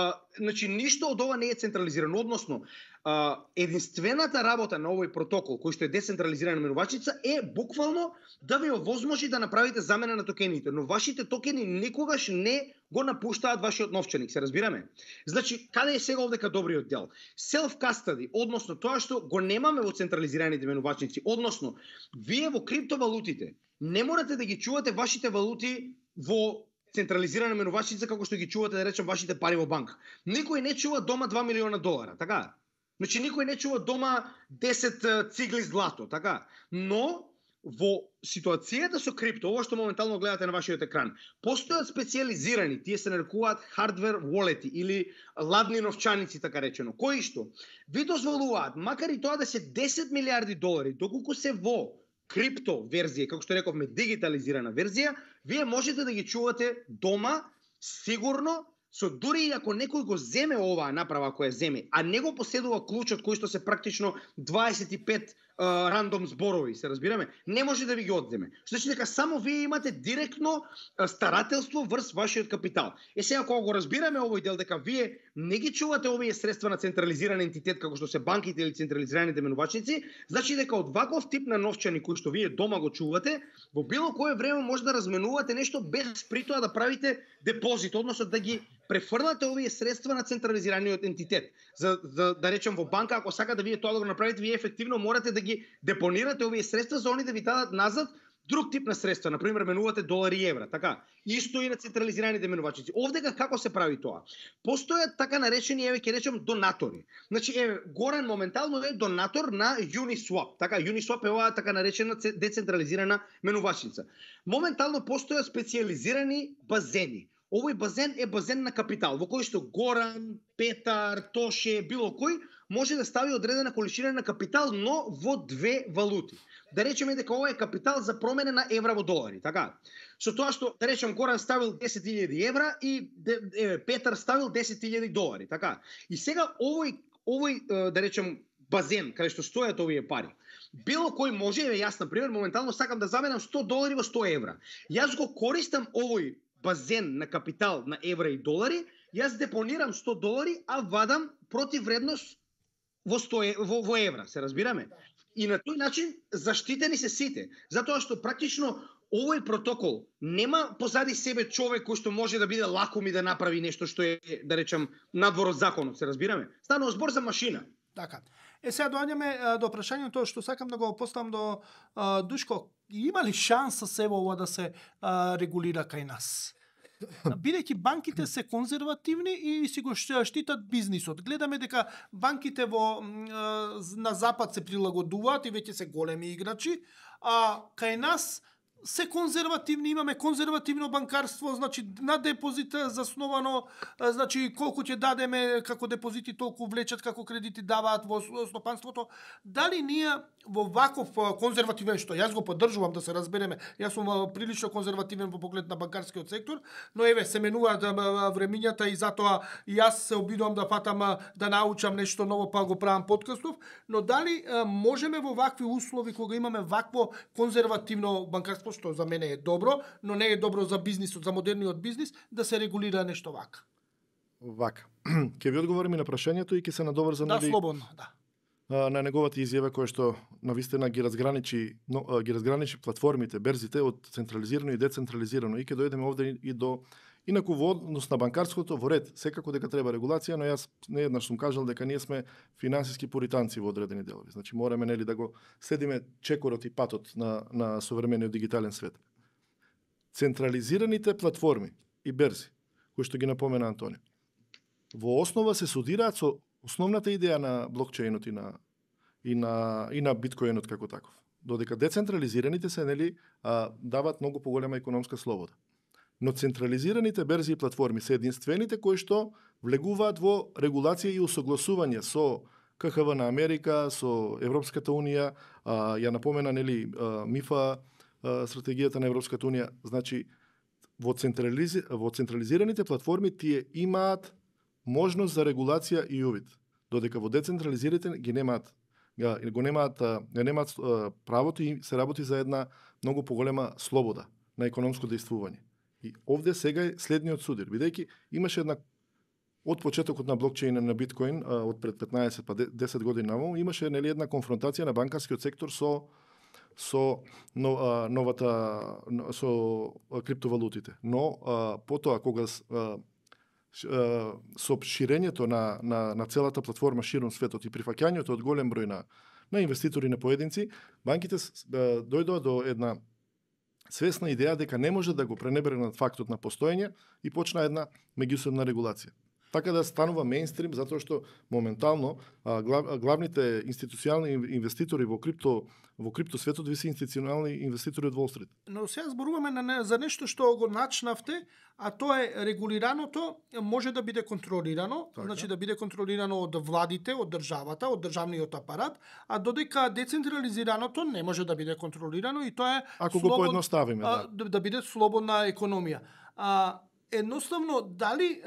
значи ништо од ова не е централизирано. Односно, единствената работа на овој протокол кој што е децентрализирана менувачница е буквално да ви овозможи да направите замена на токените, но вашите токени никогаш не го напуштаат вашиот новчаник, се разбираме? Значи, каде е сега овдека добриот дел? Self-custody, односно тоа што го немаме во централизираните менувачници, односно, вие во криптовалутите не морате да ги чувате вашите валути во централизирана менувачница како што ги чувате, да речем, вашите пари во банка. Никој не чува дома $2 милиона, така? Значи никој не чува дома 10 цигли злато, така? Но во ситуацијата со крипто, ова што моментално гледате на вашиот екран, постојат специјализирани, тие се нарекуваат hardware wallet или ладни новчаници, така речено, кои што ви дозволуваат, макар и тоа да се $10 милиарди, доколку се во крипто верзија, како што рековме, дигитализирана верзија, вие можете да ги чувате дома, сигурно, со дури и ако некој го земе оваа направа која земе, а не го поседува клучот кој што се практично 25 рандом зборови, се разбираме, не може да ви ги одземе. Што значи дека само вие имате директно старателство врз вашиот капитал. Сега кога го разбираме овој дел дека вие не ги чувате овие средства на централизиран ентитет како што се банките или централизираните менувачници, значи дека од ваков тип на новчани кои што вие дома го чувате, во било кое време може да разменувате нешто без при тоа да правите депозит, односно да ги префрлате овие средства на централизираниот ентитет. За да речем во банка, ако сака да вие тоа да го направите, вие ефективно морате да ги депонирате овие средства за они да ви дадат назад друг тип на средства, например менувате долари и евра, така. Исто и на централизираните менувачници. Овдека како се прави тоа? Постојат така наречени, еве ќе речем, донатори. Значи Горан моментално е донатор на Uniswap. Така, Uniswap е оваа така наречена децентрализирана менувачница. Моментално постојат специјализирани базени. Овој базен е базен на капитал, во кој што Горан, Петар, Тоше, било кој може да стави одредена количина на капитал, но во две валути. Да речеме дека ова е капитал за промена на евра во долари, така? Со тоа што, да речем, Горан ставил 10.000 евра и Петар ставил 10.000 долари, така? И сега овој да речем, базен, каде што стојат овие пари, било кој може, јас, например, моментално сакам да заменам $100 во 100 евра. Јас го користам овој базен на капитал на евра и долари, јас депонирам $100, а вадам противвредност во евра, се разбираме? И на тој начин заштитени се сите, затоа што практично овој протокол нема позади себе човек кој што може да биде лаком и да направи нешто што е, да речем, надвор од законот, се разбираме? Станува збор за машина. Така. Сега доаѓаме до прашањето што сакам да го поставам до Душко. Има ли шанса се ова да се регулира кај нас? Бидејќи банките се конзервативни и си го штитат бизнисот. Гледаме дека банките на запад се прилагодуваат и веќе се големи играчи, а кај нас се конзервативни, имаме конзервативно банкарство, значи на депозит засновано, значи колку ќе дадеме како депозити толку влечат, како кредити даваат во стопанството. Дали ние во ваков конзервативен, што јас го поддржувам, да се разбереме, јас сум прилично конзервативен во поглед на банкарскиот сектор, но еве се менуваат времињата и затоа јас се обидувам да фатам да научам нешто ново, па го правам подкастов, но дали можеме во вакви услови кога имаме вакво конзервативно банкарство, што за мене е добро, но не е добро за бизнисот, за модерниот бизнис, да се регулира нешто вака? Вака. Ќе ви одговорим и на прашањето и ќе се надоврзам да, слободно, да. На неговата изјава која што навистина ги разграничи платформите, берзите од централизирано и децентрализирано, и ќе дојдеме овде и до инаку во однос на банкарското во ред, секако дека треба регулација, но јас нееднаш сум кажал дека ние сме финансиски пуританци во одредени делови. Значи мораме нели да го следиме чекорот и патот на современиот дигитален свет. Централизираните платформи и берзи, кои што ги напомена Антонио, во основа се судираат со основната идеја на блокчейнот и на биткоинот како таков. Додека децентрализираните се нели дават многу поголема економска слобода. Но централизираните берзи и платформи се единствените кои што влегуваат во регулација и усогласување со КХВ на Америка, со Европската унија, ја напомена нели МИФА, стратегијата на Европската унија. Значи во централизираните платформи тие имаат можност за регулација и увид, додека во децентрализираните ги немаат правото и се работи за една многу поголема слобода на економско дејствување. И овде сега е следниот судир, бидејќи имаше една од почетокот на блокчейн на биткоин од пред 15 па 10 години наваму имаше нели една конфронтација на банкарскиот сектор со криптовалутите. Но потоа кога со ширењето на целата платформа широм светот и прифаќањето од голем број на инвеститори, на поединци, банките дојдоа до една свесна идеја дека не може да го пренебрегнат фактот на постоење и почна една меѓусебна регулација. Така да станува мејнстрим, затоа што моментално главните институционални инвеститори во крипто светот ви се институционални инвеститори од Wall Street. Но сега зборуваме за нешто што го начнавте, а тоа е регулираното може да биде контролирано, Така. значи да биде контролирано од владите, од државата, од државниот апарат, а додека децентрализираното не може да биде контролирано и тоа е Ако го поедноставиме, да биде слободна економија. Едноставно, дали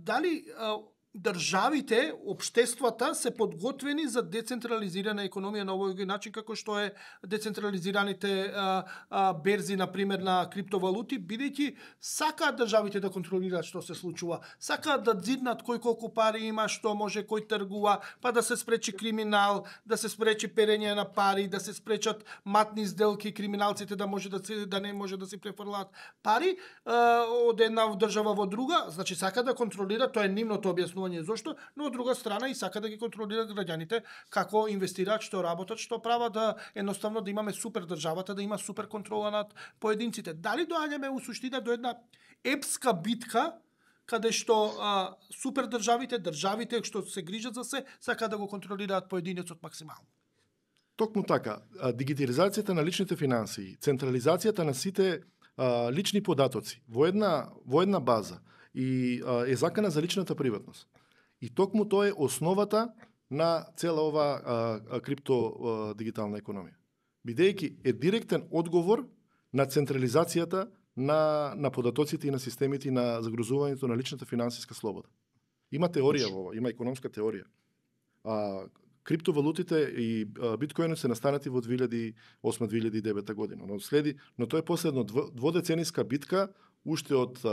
државите, општествата се подготвени за децентрализирана економија на овој начин како што е децентрализираните берзи, например, на криптовалути, бидејќи сакаат државите да контролираат што се случува, сакаат да дзиднат кој колку пари има, што може, кој тргува, па да се спречи криминал, да се спречи перење на пари, да се спречат матни сделки, криминалците да не може да си префрлаат пари од една држава во друга, значи сака да контролира, тоа е нивното објаснување зошто, но од друга страна и сака да ги контролира граѓаните како инвестираат, што работат, што прават, да едноставно да имаме супер државата, да има супер контрола над поединците. Дали доаѓаме у суштина до една епска битка каде што супер државите што се грижат за се, сака да го контролираат поединецот максимално? Токму така, дигитализацијата на личните финансии, централизацијата на сите лични податоци во една база и е закана за личната приватност. И токму тоа е основата на цела ова крипто дигитална економија. Бидејќи е директен одговор на централизацијата на податоците и на системите и на загрузувањето на личната финансиска слобода. Има теорија во ова, има економска теорија. Криптовалутите и биткоинот се настанати во 2008-2009 година. Но тоа е последно дводецениска битка уште од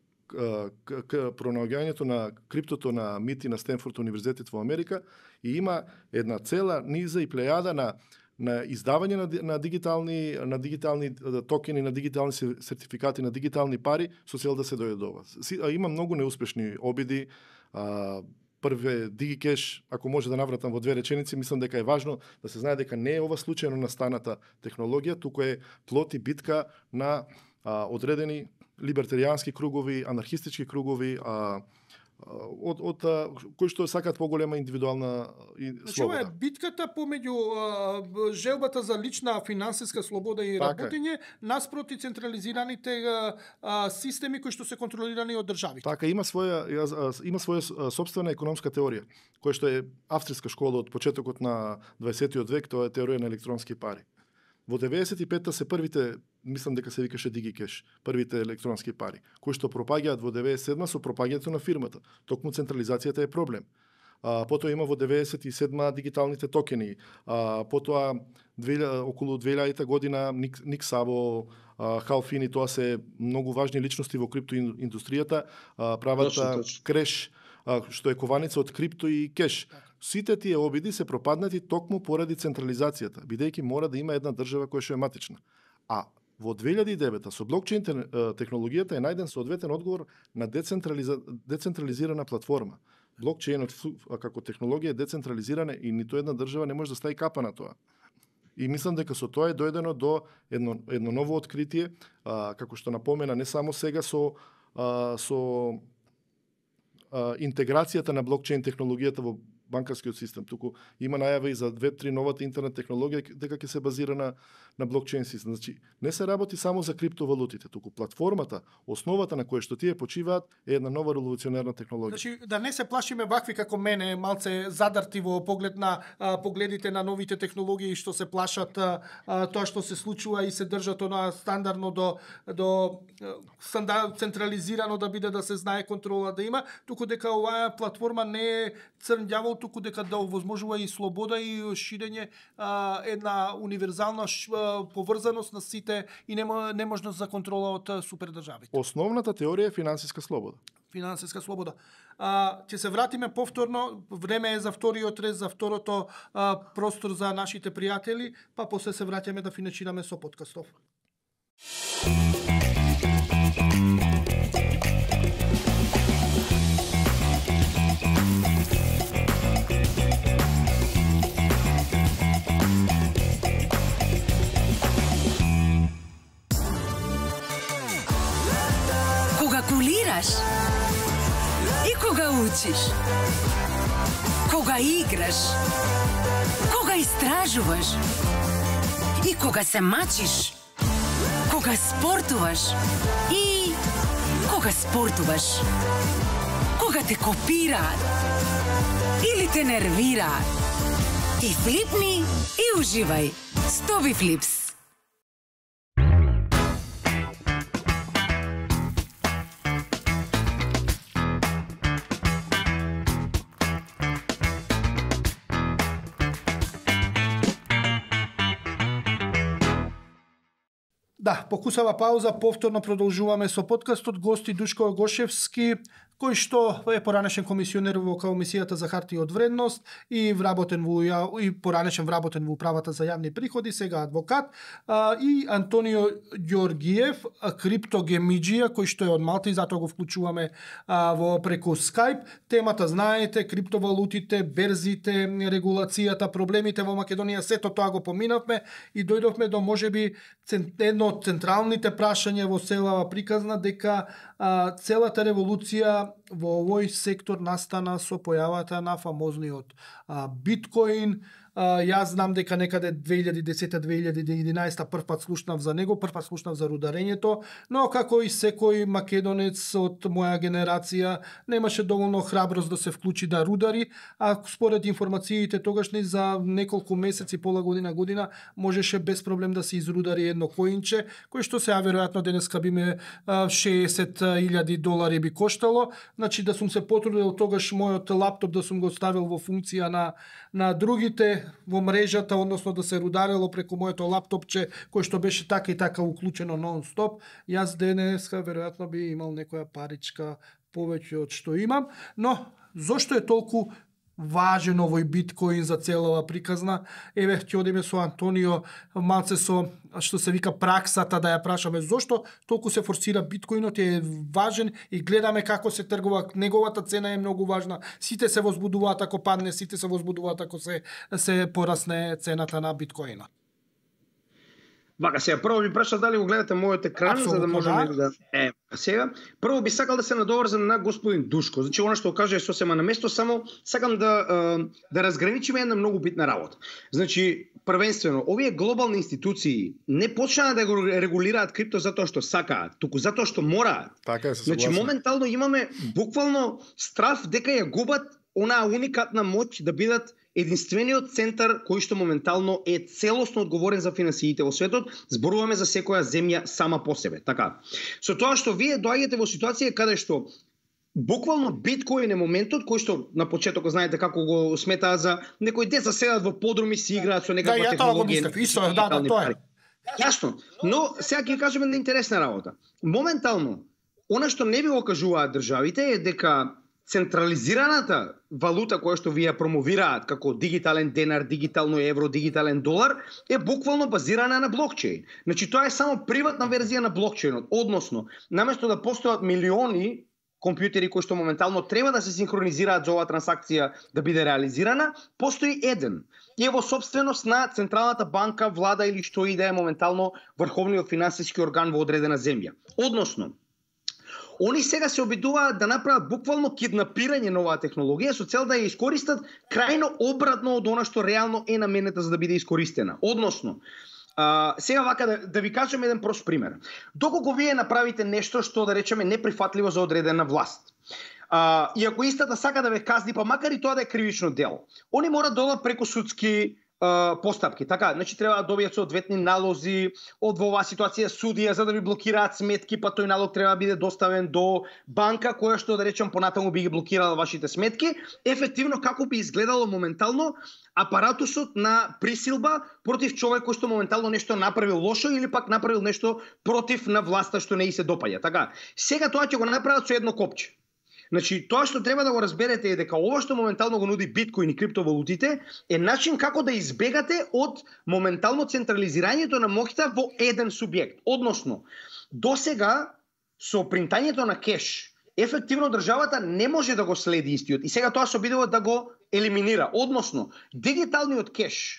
пронаоѓањето на криптото на МИТ и на Стенфорд универзитет во Америка и има една цела низа и плејада на издавање на дигитални токени, на дигитални сертификати, на дигитални пари со цел да се дојде до ова. Има многу неуспешни обиди. Прве DigiCash, ако може да навратам во 2 реченици, мислам дека е важно да се знае дека не е ова случајно настаната технологија, туку е плод и битка на одредени либертаријански кругови, анархистички кругови, од кои што сакаат поголема индивидуална слобода. Значи, ова е битката помеѓу желбата за лична финансиска слобода и работење наспроти централизираните системи кои што се контролирани од државите. Така, има своја сопствена економска теорија, која што е австрийска школа од почетокот на 20-тиот век, тоа е теорија на електронски пари. Во 95-та се првите, мислам дека се викаше DigiCash, првите електронски пари, кои што пропаѓаат во 97-та со пропаѓањето на фирмата. Токму централизацијата е проблем. Потоа има во 97-та дигиталните токени. Потоа околу 2000-та година Ник Сабо, Хал Фини, тоа се многу важни личности во криптоиндустријата, прават креш, што е кованица од крипто и кеш. Сите тие обиди се пропаднати токму поради централизацијата, бидејќи мора да има една држава која што е матична. А во 2009 со блокчейн технологијата е најден соодветен одговор на децентрализирана платформа. Блокчейнот како технологија е децентрализирана и ниту една држава не може да стави капа на тоа. И мислам дека со тоа е дојдено до едно ново откритие, како што напомена не само сега со интеграцијата на блокчейн технологијата во банкарскиот систем, туку има најава и за 2-3 новата интернет технологија дека ќе се базира на блокчейн систем. Значи, не се работи само за криптовалутите, туку платформата, основата на која што тие почиваат е една нова револуционерна технологија. Значи, да не се плашиме вакви како мене, малце задарти во поглед на погледите на новите технологии што се плашат тоа што се случува и се држат на стандардно до централизирано да биде, да се знае контрола да има, туку дека оваа платформа не е црн ѓавол, туку дека да овозможува и слобода и ширење една универзална поврзаност на сите и неможност за контрола од супердржавите. Основната теорија е финансиска слобода. Финансиска слобода. Ќе се вратиме повторно, време е за вториот рез, за второто простор за нашите пријатели, па после се враќаме да финачираме со подкастов. Кога учиш? Кога играш? Кога истражуваш? И кога се мачиш? Кога спортуваш? И кога спортуваш? Кога те копираат? Или те нервираат? Ти флипни и уживај. Стоби Флипс. Да, покусава пауза, повторно продолжуваме со подкастот. Гости Душко Гошевски, кој што е поранешен комисионер во Комисијата за хартија од вредност и поранешен вработен во Управата за јавни приходи, сега адвокат, и Антонио Ѓоргиев, криптогемиџија, кој што е од Малта и затоа го вклучуваме во преку Skype. Темата знаете, криптовалутите, берзите, регулацијата, проблемите во Македонија, сето тоа го поминавме и дојдовме до можеби едно од централните прашања во целава приказна, дека целата револуција во овој сектор настана со појавата на фамозниот биткоин. Јас знам дека некаде 2010-2011 првпат слушнав за него, првпат слушнав за рударењето, но како и секој македонец од моја генерација немаше доволно храброст да се вклучи да рудари, а според информациите тогашни за неколку месеци, пола година можеше без проблем да се изрудари едно коинче, кој што сега веројатно денеска би ме $60,000 би коштало. Значи да сум се потрудил тогаш мојот лаптоп да сум го ставил во функција на другите во мрежата, односно да се рударело преку моето лаптопче, кој што беше така и така уклучено нон-стоп. Јас денеска веројатно би имал некоја паричка повеќе од што имам, но зошто е толку важен овој биткоин за целава приказна? Еве, ќе одиме со Антонио малце со, што се вика, праксата, да ја прашаме зошто толку се форсира биткоинот, е важен и гледаме како се тргува, неговата цена е многу важна. Сите се возбудуваат ако падне, сите се возбудуваат ако се порасне цената на биткоинот. Вака, сега прво би прашал дали го гледате мојот екран, за да можеме да... Сега, прво би сакал да се надоврзам на господин Душко. Значи, она што каже е сосема на место, само сакам да разграничиме една многу битна работа. Значи, првенствено, овие глобални институции не почнаа да го регулираат крипто затоа што сакаат, туку затоа што мораат. Така е, се значи, моментално имаме буквално страф дека ја губат онаа уникатна моќ да бидат единствениот центар кој што моментално е целосно одговорен за финансиите во светот. Зборуваме за секоја земја сама по себе, така. Со тоа што вие доаѓате во ситуација каде што буквално биткоин е моментот кој што на почеток знаете како го сметаа за некои деца седат во подруми си играат со некаква технологија. Тоа е. Јасно, но сега ќе кажеме на интересна работа. Моментално, она што не би го кажуваат државите е дека централизираната валута која што вие промовираат како дигитален денар, дигитално евро, дигитален долар е буквално базирана на блокчейн. Значи тоа е само приватна верзија на блокчейнот, односно наместо да постојат милиони компјутери кои што моментално треба да се синхронизираат за оваа трансакција да биде реализирана, постои еден. И е во собственост на Централната банка, влада или што и да е моментално врховниот финансиски орган во одредена земја. Односно, они сега се обидуваат да направат буквално киднапирање на оваа технологија со цел да ја искористат крајно обратно од она што реално е наменета за да биде искористена. Односно, сега вака да ви кажем еден прост пример. Доколку вие направите нешто што да речеме неприфатливо за одредена власт, и ако истата сака да ве казни, па макар и тоа да е кривично дело, они мора да одат преку судски постапки, така, значи треба да добијат соодветни налози од во оваа ситуација судија за да ви блокираат сметки, па тој налог треба да биде доставен до банка која што да речем понатаму би ги блокирала вашите сметки. Ефективно како би изгледало моментално апаратусот на присилба против човек кој што моментално нешто направил лошо или пак направил нешто против на власта што не и се допаѓа, така. Сега тоа ќе го направат со едно копче. Значи, тоа што треба да го разберете е дека ова што моментално го нуди биткоин и криптовалутите е начин како да избегате од моментално централизирањето на моќта во еден субјект. Односно, досега со принтањето на кеш, ефективно државата не може да го следи истиот и сега тоа се обидува да го елиминира. Односно, дигиталниот кеш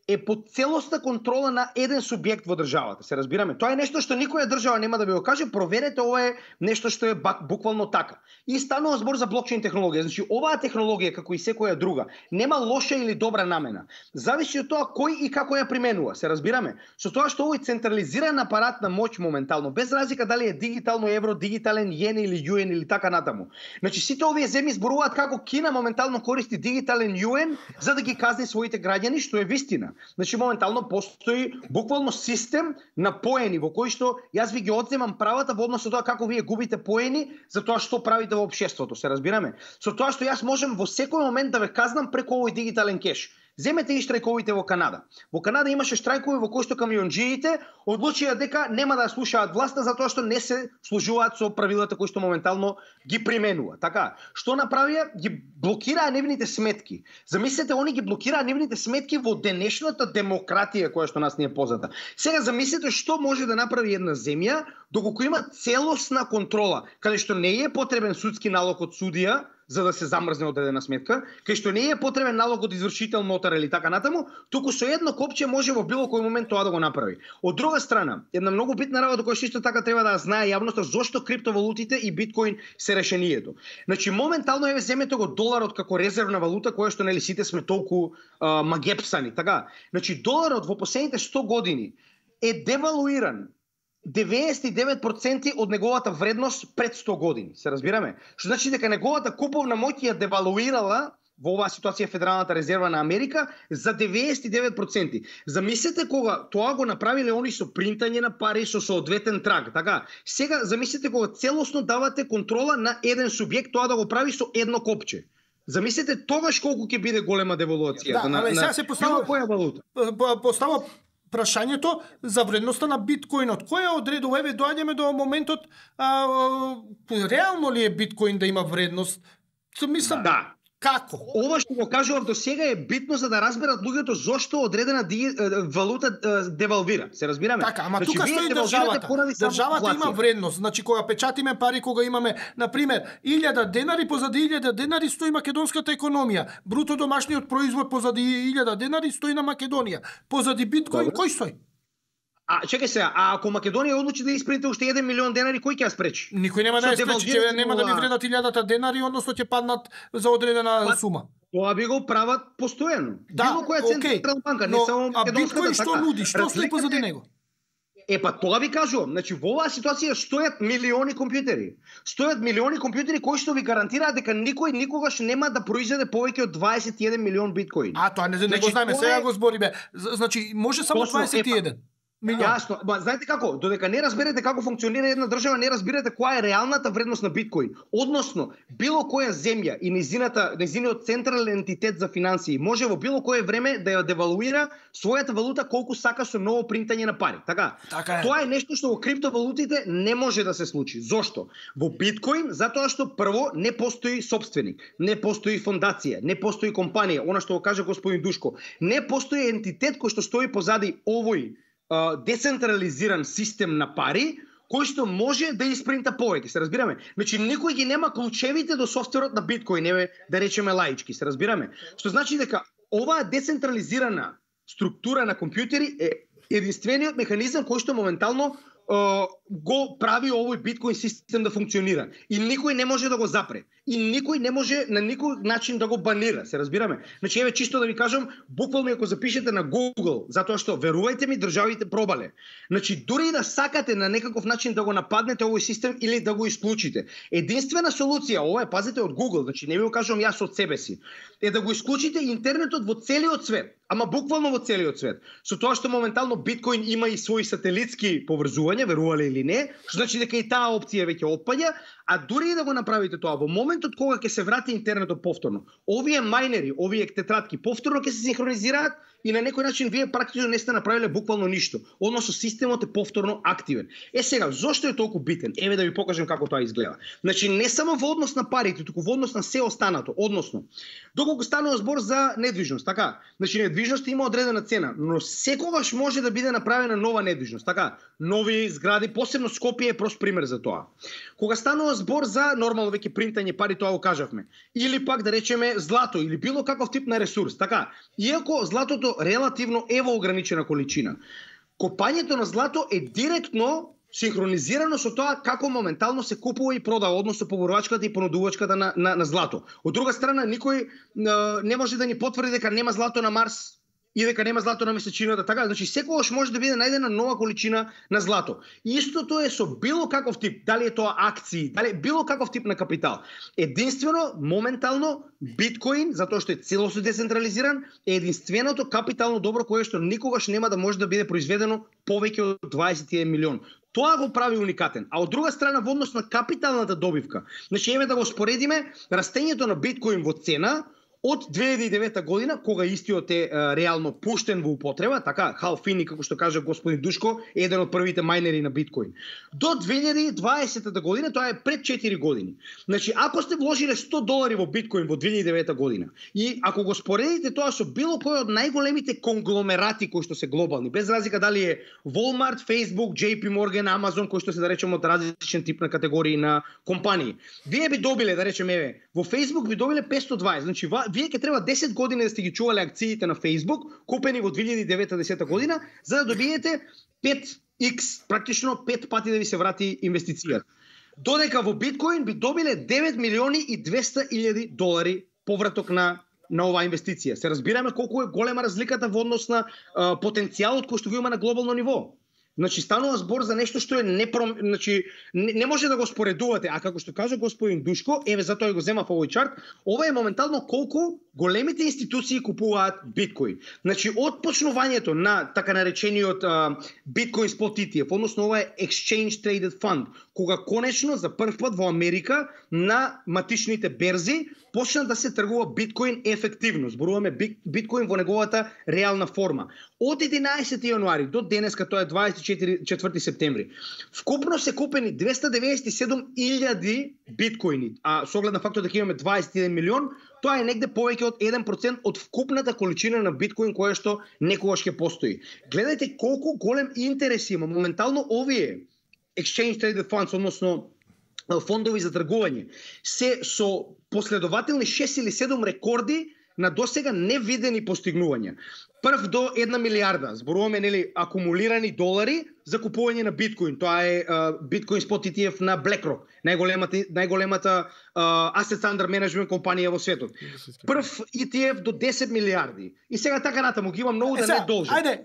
е под целосна контрола на еден субјект во државата. Се разбираме? Тоа е нешто што никоја држава нема да ви го каже, проверете, ова е нешто што е буквално така. И станува збор за блокчейн технологија. Значи, оваа технологија, како и секоја друга, нема лоша или добра намена. Зависи од тоа кој и како ја применува. Се разбираме? Со тоа што овој централизиран апарат на моќ моментално, без разлика дали е дигитално евро, дигитален јен или јуен или така натаму. Значи, сите овие земји зборуваат како Кина моментално користи дигитален јуен за да ги казни своите граѓани, што е вистина. Значи, моментално постои буквално систем на поени во кој што јас ви ги одземам правата во однос со тоа како вие губите поени за тоа што правите во општеството, се разбираме? Со тоа што јас можам во секој момент да ве казнам преку овој дигитален кеш. Земете и штрајковите во Канада. Во Канада имаше штрајкови во кои што камионџиите одлучија дека нема да слушаат власта затоа што не се служуваат со правилата кои што моментално ги применува. Така, што направија? Ги блокираа нивните сметки. Замислете, они ги блокираа нивните сметки во денешната демократија која што нас не е позната. Сега замислете што може да направи една земја доколку има целосна контрола, каде што не е потребен судски налог од судија за да се замрзне одредена сметка, кај што не е потребен налог од извршител, нотар или така натаму, туку со едно копче може во било кој момент тоа да го направи. Од друга страна, една многу битна работа која што исто така треба да знае јавноста, зошто криптовалутите и биткоин се решението. Значи моментално еве земете го доларот како резервна валута која што нели сите сме толку магепсани, така. Значи доларот во последните 100 години е девалуиран 99% од неговата вредност пред 100 години. Се разбираме? Што значи дека неговата куповна моќ ја девалуирала во оваа ситуација Федералната резерва на Америка за 99%. Замислете кога тоа го направиле они со принтање на пари со соодветен траг, така? Сега замислете кога целосно давате контрола на еден субјект тоа да го прави со едно копче. Замислете тогаш колку ќе биде голема девалуацијата на било која валута. Постава прашањето за вредноста на биткоинот. Кој е одредува? Еве доаѓаме до моментот реално ли е биткоин да има вредност? Мислам, да. Како? Ова што го кажував до сега е битно за да разберат луѓето зошто одредена валута девалвира. Се разбираме? Така, ама тука стои државата. Државата има вредност. Значи кога печатиме пари, кога имаме, на пример, 1000 денари, позади 1000 денари стои македонската економија. Бруто домашниот производ позади 1000 денари стои на Македонија. Позади биткоин кој стои? Чекај сега, ако Македонија одлучи да испринта уште 1 милион денари, кој ќе ја спречи? Никој нема да ја спречи, ќе нема да ви вредат 1000 денари, односно ќе паднат за одредена сума. Тоа би го прават постојано. Да, било која централна банка, не само македонската. А биткоин што нуди? Што стои позади него? Тоа ви кажувам, значи во оваа ситуација стојат милиони компјутери. Стојат милиони компјутери кои што ви гарантираат дека никој никогаш нема да произведе повеќе од 21 милион биткоини. Тоа не го знаеме, сега го збориме. Значи може само 21. Јасно, знаете како? Додека не разберете како функционира една држава, не разбирате која е реалната вредност на биткоин. Односно, било која земја и незиниот централен ентитет за финансии може во било кое време да ја девалуира својата валута колку сака со ново принтање на пари. Така е. Тоа е нешто што во криптовалутите не може да се случи. Зошто? Во биткоин затоа што прво не постои собственик, не постои фондација, не постои компанија, она што го каже господин Душко, не постои ентитет кој што стои позади овој децентрализиран систем на пари, кој што може да испринта повеќе, се разбираме? Значи никој ги нема клучевите до софтверот на биткоин, еве да речеме лаички, се разбираме? Што значи дека оваа децентрализирана структура на компјутери е единствениот механизам кој што моментално го прави овој биткоин систем да функционира. И никој не може да го запре. И никој не може на никој начин да го банира, се разбираме? Значи, еве чисто да ви кажам, буквално ако запишете на Google, затоа што, верувајте ми, државите пробале. Значи, дури да сакате на некаков начин да го нападнете овој систем или да го исклучите, единствена солуција, ова е, пазите, од Google, значи не ви го кажам јас од себе си, е да го исклучите интернетот во целиот свет, ама буквално во целиот свет. Со тоа што моментално биткоин има и своји сателитски поврзувања, верувале или не, што значи дека и таа опција веќе отпаѓа, а дури и да го направите тоа, во моментот кога ќе се врати интернетот повторно, овие мајнери, овие тетратки повторно ќе се синхронизираат и на некој начин вие практично не сте направиле буквално ништо. Односно системот е повторно активен. Сега, зошто е толку битен? Еве да ви покажам како тоа изгледа. Значи не само во однос на парите, туку во однос на се останато. Односно, доколку станува збор за недвижност, така? Значи недвижност има одредена цена, но секогаш може да биде направена нова недвижност, така? Нови згради, посебно Скопје е прост пример за тоа. Кога станува збор за нормално веќе принтање пари, тоа го кажавме. Или пак да речеме злато или било каков тип на ресурс, така? Иако златото релативно во ограничена количина. Копањето на злато е директно синхронизирано со тоа како моментално се купува и продава, односно поборувачката и понудувачката на злато. Од друга страна, никој не може да ни потврди дека нема злато на Марс и дека нема злато на месечината, така, значи секогаш може да биде најдена нова количина на злато. И истото е со било каков тип, дали е тоа акции, дали било каков тип на капитал. Единствено, моментално, биткоин, затоа што е целосно децентрализиран, е единственото капитално добро кое што никогаш нема да може да биде произведено повеќе од 21 милион. Тоа го прави уникатен. А од друга страна, во однос на капиталната добивка, значи еве да го споредиме растењето на биткоин во цена од 2009 година, кога истиот е реално пуштен во употреба, така, Хал Фини, како што кажа господин Душко, е еден од првите мајнери на биткоин. До 2020 година, тоа е пред 4 години. Значи, ако сте вложиле $100 во биткоин во 2009 година, и ако го споредите тоа со било кој од најголемите конгломерати кои што се глобални, без разлика дали е Walmart, Facebook, JP Morgan, Amazon, кои што се да речеме од различен тип на категории на компании, вие би добиле, да речеме, еве, во Facebook би добиле 520, значи вие ќе треба 10 години да сте ги чувале акциите на Facebook, купени во 2009-10 година, за да добиете 5x, практично 5 пати да ви се врати инвестицијата. Додека во биткоин би добиле 9 милиони и 200 илјади долари повраток на оваа инвестиција. Се разбираме колку е голема разликата во однос на потенцијалот кој што го има на глобално ниво. Значи станува збор за нешто што е значи не може да го споредувате, а како што кажа господин Душко, еве затоа го земав овој чарт, ова е моментално колку големите институции купуваат биткоин. Значи од почнувањето на така наречениот биткоин спот ETF, односно ова е Exchange Traded Fund, кога конечно за прв пат во Америка на матичните берзи почна да се тргува биткоин ефективно. Зборуваме биткоин во неговата реална форма. Од 11 јануари до денеска, тоа е 24 септември, вкупно се купени 297.000 биткоини, а со оглед на фактот дека имаме 21 милион, тоа е негде повеќе од 1% од вкупната количина на биткоин која што некогаш ќе постои. Гледајте колку голем интерес има моментално овие Exchange Traded Funds, односно фондови за тргување, се со последователни 6 или 7 рекорди на досега невидени постигнувања. Прв до 1 милиарда, зборуваме нели акумулирани долари за купување на биткоин. Тоа е биткоин спот ETF на BlackRock, најголемата asset under management компанија во светот. Прв ETF до 10 милиарди. И сега така натаму ги има многу да не должи. Ајде.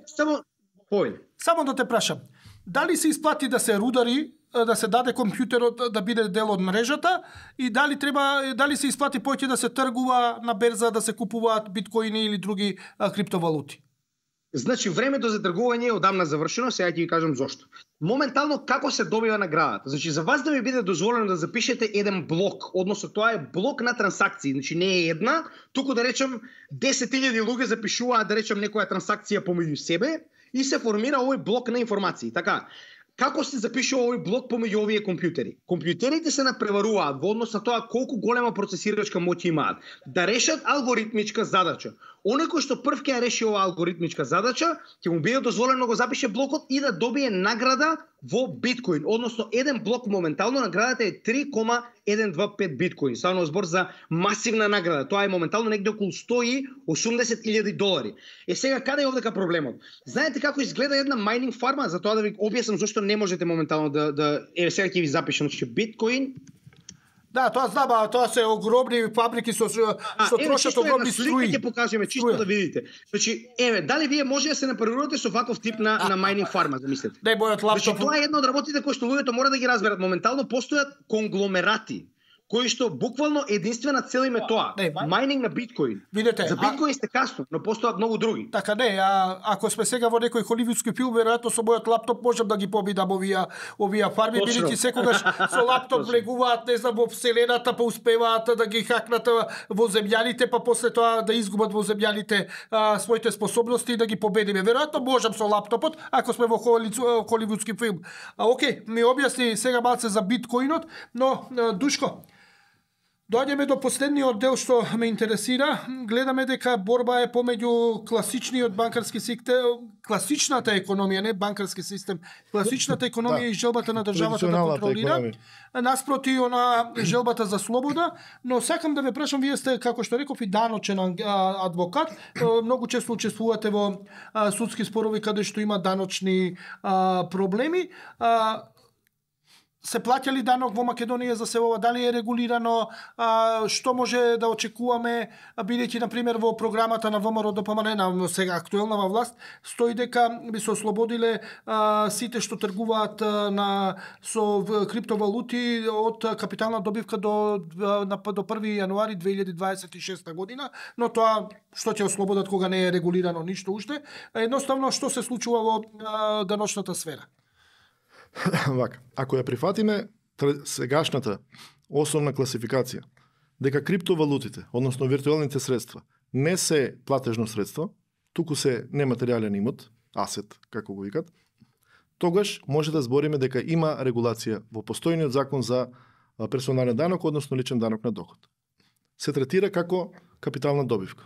Само да те прашам. Дали се исплати да се рудари, да се даде компјутерот да биде дел од мрежата и дали се исплати повеќе да се тргува на берза, да се купуваат биткоини или други криптовалути? Значи времето за тргување е одамна завршено, сега ќе ви кажам зошто. Моментално како се добива наградата? Значи за вас да ви биде дозволено да запишете еден блок, односно тоа е блок на трансакции, значи не е една, туку да речем 10.000 луѓе запишуваат да речем некоја трансакција помеѓу себе и се формира овој блок на информации. Така, како се запишува овој блок помеѓу овие компјутери? Компјутерите се напреваруваат во однос на тоа колку голема процесирачка моќ имаат да решат алгоритмичка задача. Оној кој што прв ќе ја реши оваа алгоритмичка задача, ќе му биде дозволено да го запише блокот и да добие награда во биткоин. Односно, еден блок моментално наградата е 3,125 биткоин. Станува збор за масивна награда. Тоа е моментално негде околу 180.000 долари. Сега, каде е овдека проблемот? Знаете како изгледа една майнинг фарма? За тоа да ви објаснам зашто не можете моментално еве сега ќе ви запишам, значи биткоин. Да, тоа знам, а тоа се огромни фабрики што трошат огромни струи. Ќе покажеме чисто да видите. Значи, еве, дали вие може да се напреварувате со ваков тип на майнинг фарма, замислете. Дај мојот лаптоп. Значи, тоа е една од работите кои што луѓето мора да ги разберат. Моментално постојат конгломерати кои што буквално единствена цел им е тоа. Майнинг на биткоин. Видете, за биткоин сте касно, но постојат многу други. Така не, ако сме сега во некој холивудски филм, веројатно со мојот лаптоп можам да ги победам овие фарми, бидејќи секогаш со лаптоп влегуваат, не знам, во вселената, па успеваат да ги хакнат во земјаните, па после тоа да изгубат во земјаните своите способности и да ги победиме. Веројатно можам со лаптопот, ако сме во холивудски филм. Океј, ми објасни сега малце за биткоинот, но Душко, Доаѓаме до последниот дел што ме интересира. Гледаме дека борба е помеѓу класичниот банкарски систем, класичната економија, не банкарски систем, класичната економија и желбата на државата да контролира. Наспроти она желбата за слобода, но сакам да ве прашам, вие сте, како што реков, и даночен адвокат, многу често учествувате во судски спорови каде што има даночни проблеми. Се плаќа ли данок во Македонија за се ова? Дали е регулирано? Што може да очекуваме, бидејќи на пример во програмата на ВМРО ДПМН, на сега актуелна во власт, стои дека би се ослободиле сите што тргуваат со криптовалути од капитална добивка до 1 јануари 2026 година, но тоа што ќе ослободат кога не е регулирано ништо уште, едноставно што се случува во даночната сфера? Вака, ако ја прифатиме сегашната основна класификација, дека криптовалутите, односно виртуелните средства, не се платежно средство, туку се нематеријален имот, асет, како го викат, тогаш може да збориме дека има регулација во постојниот закон за персонален данок, односно личен данок на доход. Се третира како капитална добивка.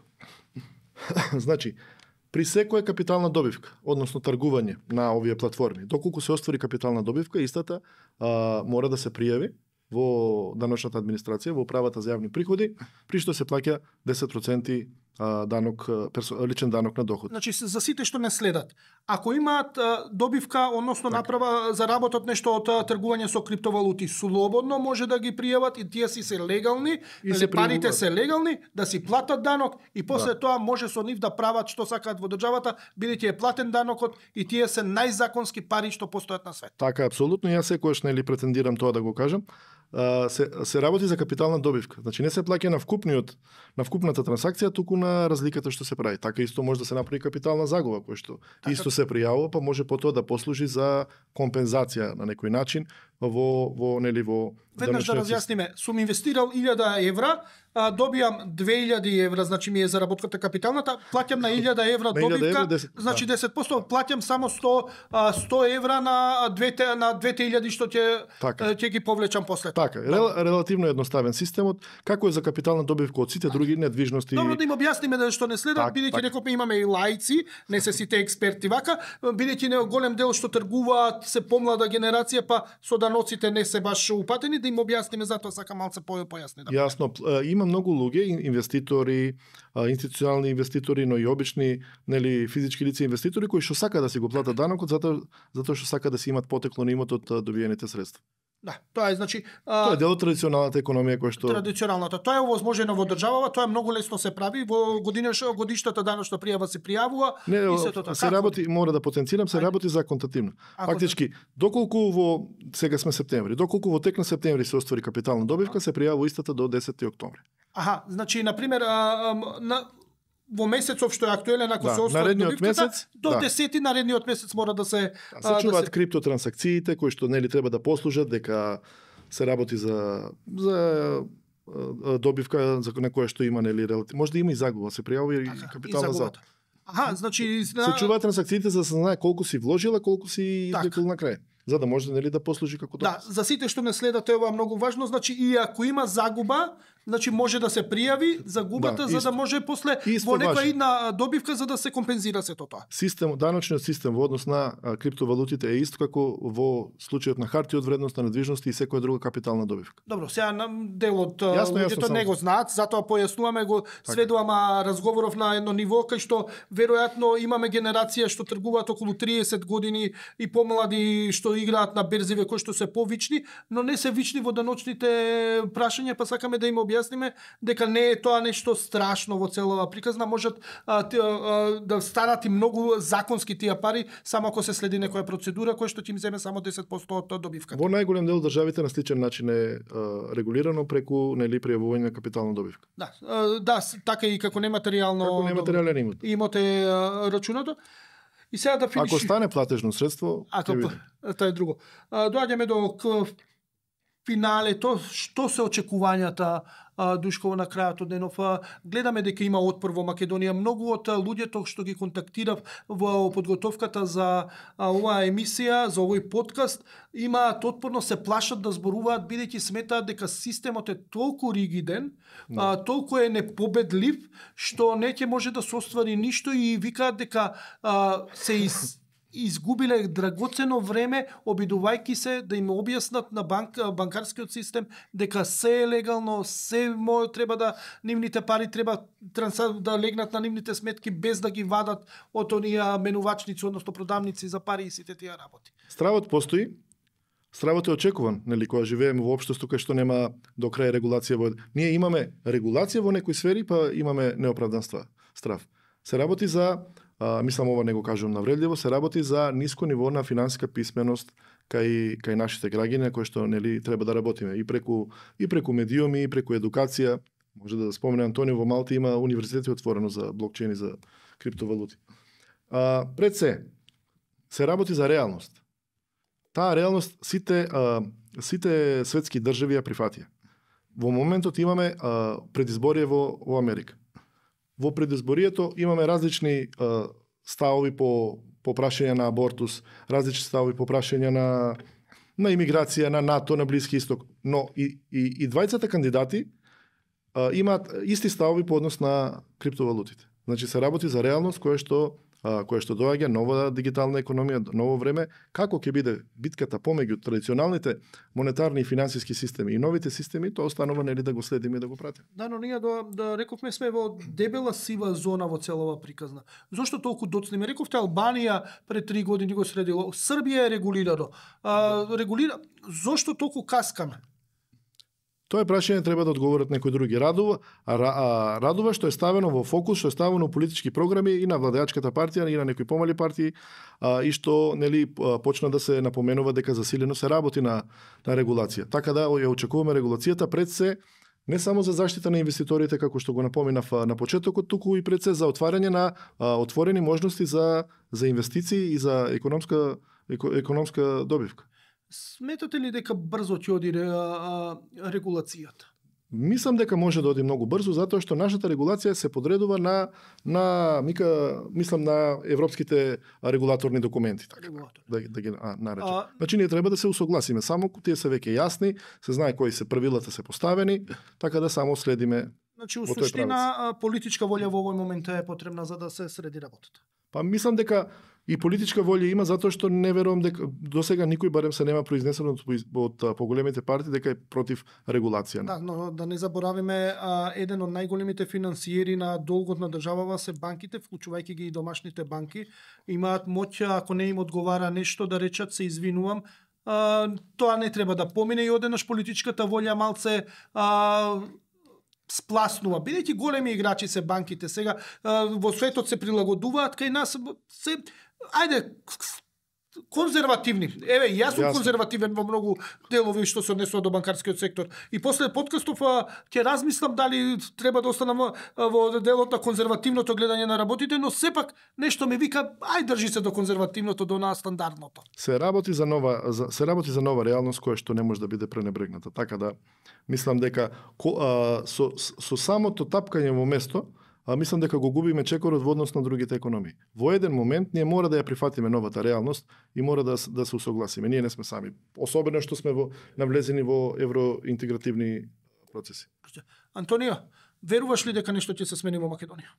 Значи, при секоја капитална добивка, односно тргување на овие платформи, доколку се оствари капитална добивка, истата мора да се пријави во даночната администрација, во управата за јавни приходи, при што се плаќа 10% данок, личен данок на доход. Значи, за сите што не следат, ако имаат добивка, односно направа, заработат нешто од тргување со криптовалути, слободно може да ги пријават и тие си се легални, парите се легални, да си платат данок и после тоа може со нив да прават што сакаат во државата, бидејќи е платен данокот и тие се најзаконски пари што постојат на свет. Така, апсолутно, јас секогаш претендирам тоа да го кажам. Се работи за капитална добивка. Значи не се плаќа на вкупната трансакција, туку на разликата што се прави. Така исто може да се направи капитална загуба, кој што исто се пријавува, па може потоа да послужи за компензација на некој начин во веднаш да разјасниме, сум инвестирал 1000 евра, добијам 2000 евра, значи ми е заработката капиталната, плаќам на 1000 евра добивка, 10, значи 10%, плаќам само 100 евра на 2000 што ќе ги повлечам после. Така, релативно едноставен системот, како е за капитална добивка од сите други недвижности. Добро да им објасниме што не следат, бидејќи рековме имаме и лаици, не се сите експерти вака, бидејќи голем дел што тргуваат се помлада генерација, па со даноците не се баш упатени, да им објасниме, затоа сакам малце појасни да. Јасно, има многу луѓе, инвеститори, институционални инвеститори, но и обични, физички лица инвеститори кои што сака да си го платат данокот затоа што сака да си имат потекло на имот од добиените средства. Да, тоа е значи тоа е дел од традиционалната економија која што традиционалната. Тоа е овозможено во државава, тоа е многу лесно се прави, во годишната даночна пријава се пријавува и се тоа. Се работи, мора да потенцирам, се работи законтативно. Фактички, доколку сега сме септември, доколку во тек на септември се оствари капитална добивка, се пријавува истата до 10 октомври. Аха, значи на пример во месецов што е актуелен, ако се оствари добивката, до 10 наредниот месец мора да се чуваат криптотранзакциите кои што треба да послужат дека се работи за добивка за некоја што има може да има и загуба, се пријавува и капитална загуба. Аха, значи се чуваат транзакциите за да се знае колку си вложила, колку си извлекол на крај, за да може да послужи како доказ. Да, за сите што не следат ова многу важно, значи и ако има загуба, значи може да се пријави загубата за да може после во некоја идна добивка за да се компензира сето тоа. Даночниот систем во однос на криптовалутите е исто како во случајот на хартија од вредност на недвижности и секоја друга капитална добивка. Добро, сега дел од луѓето не го знаат, затоа појаснуваме, го сведуваме разговоров на едно ниво кај што веројатно имаме генерација што тргуваат околу 30 години и помлади што играат на берзиве кои што се повични, но не се вични во даночните прашања, па сакаме да им објасниме дека не е тоа нешто страшно во целава приказна, можат да станат и многу законски тие пари само ако се следи некоја процедура која што ќе им земе само 10% од добивката. Во најголем дел државите на сличен начин е регулирано преку пријавување на капитална добивка. Да, така и како нематеријално. Како нематеријален имот. Имот е рачунато. И сега да финиш... Ако стане платежно средство, тоа е друго. Доаѓаме до финале, што се очекувањата, Душко, на крајот од денов? Гледаме дека има отпор во Македонија. Многу од луѓето што ги контактирав во подготовката за оваа емисија, за овој подкаст, имаат отпорно, се плашат да зборуваат, бидејќи сметаат дека системот е толку ригиден, толку е непобедлив, што не ќе може да се оствари ништо и викаат дека се изгубиле драгоцено време обидувајќи се да им објаснат на банкарскиот систем дека се е легално, треба да нивните пари треба да легнат на нивните сметки без да ги вадат од оние менувачници, односно продавници за пари и сите тие работи. Стравот постои. Стравот е очекуван, нели, кога живееме во општество кај што нема до крај регулација Ние имаме регулација во некои сфери, па имаме неоправдан страв. Се работи за мислам ова не го кажувам навредливо, се работи за ниско ниво на финансиска писменост кај нашите граѓани, кои што нели треба да работиме и преку медиуми, и преку едукација. Може да спомене Антонио, во Малта има универзитети отворено за блокчейн и за криптовалути. Пред се работи за реалност. Таа реалност сите светски држави ја прифатија. Во моментот имаме предизборие во Америка. Во предизборието имаме различни ставови по прашање на абортус, различни ставови по прашање на имиграција, на НАТО, на Блиски Исток, но и двајцата кандидати имаат исти ставови по однос на криптовалутите. Значи се работи за реалност која што доаѓа, нова дигитална економија, ново време, како ќе биде битката помеѓу традиционалните монетарни и финансиски системи и новите системи, тоа останува нели да го следиме и да го пратиме. Да, но ние да рековме сме во дебела сива зона во целова приказна. Зошто толку доцнеме? Рековте Албанија пред 3 години го средило, Србија е регулирано. Зошто толку каскаме? Тоа прашање треба да одговорат некои други. Радува што е ставено во фокус, што е ставено во политички програми и на владеачката партија и на некои помали партии, и што нели почна да се напоменува дека засилено се работи на регулација. Така да ја очекуваме регулацијата пред се не само за заштита на инвеститорите, како што го напоменав на почетокот, туку и пред се за отварање на отворени можности за инвестиции и за економска добивка. Сметате ли дека брзо ќе оди регулацијата? Мислам дека може да оди многу брзо, затоа што нашата регулација се подредува на европските регулаторни документи. Така, да ги наречем. Значи ние треба да се усогласиме. Само тие се веќе јасни, се знае кои се правилата се поставени, така да само следиме. Значи, у суштина, политичка волја во овој момент е потребна за да се среди работата. Па мислам дека и политичка волја има, затоа што не верувам дека досега никој барем се нема произнесено од поголемите партии дека е против регулација. Да, но да не заборавиме, еден од најголемите финансиери на долгот на државава се банките, вклучувајќи ги и домашните банки, имаат моќ, ако не им одговара нешто, да речат се извинувам, тоа не треба да помине и одеднаш политичката волја малце спласнува. Бидејќи големи играчи се банките сега, во светот се прилагодуваат, кај нас се, конзервативни. Еве, јас сум конзервативен во многу делови што се однесува до банкарскиот сектор. И после подкастов ќе размислам дали треба да останам во делот на конзервативното гледање на работите, но сепак нешто ми вика, држи се до конзервативното, до стандардното. Се работи за нова реалност која што не може да биде пренебрегната. Така да мислам дека со самото тапкање во место, мислам дека го губиме чекорот во однос на другите економии. Во еден момент ние мора да ја прифатиме новата реалност и мора да се усогласиме. Ние не сме сами. Особено што сме навлезени во евроинтегративни процеси. Антонио, веруваш ли дека нешто ќе се смени во Македонија?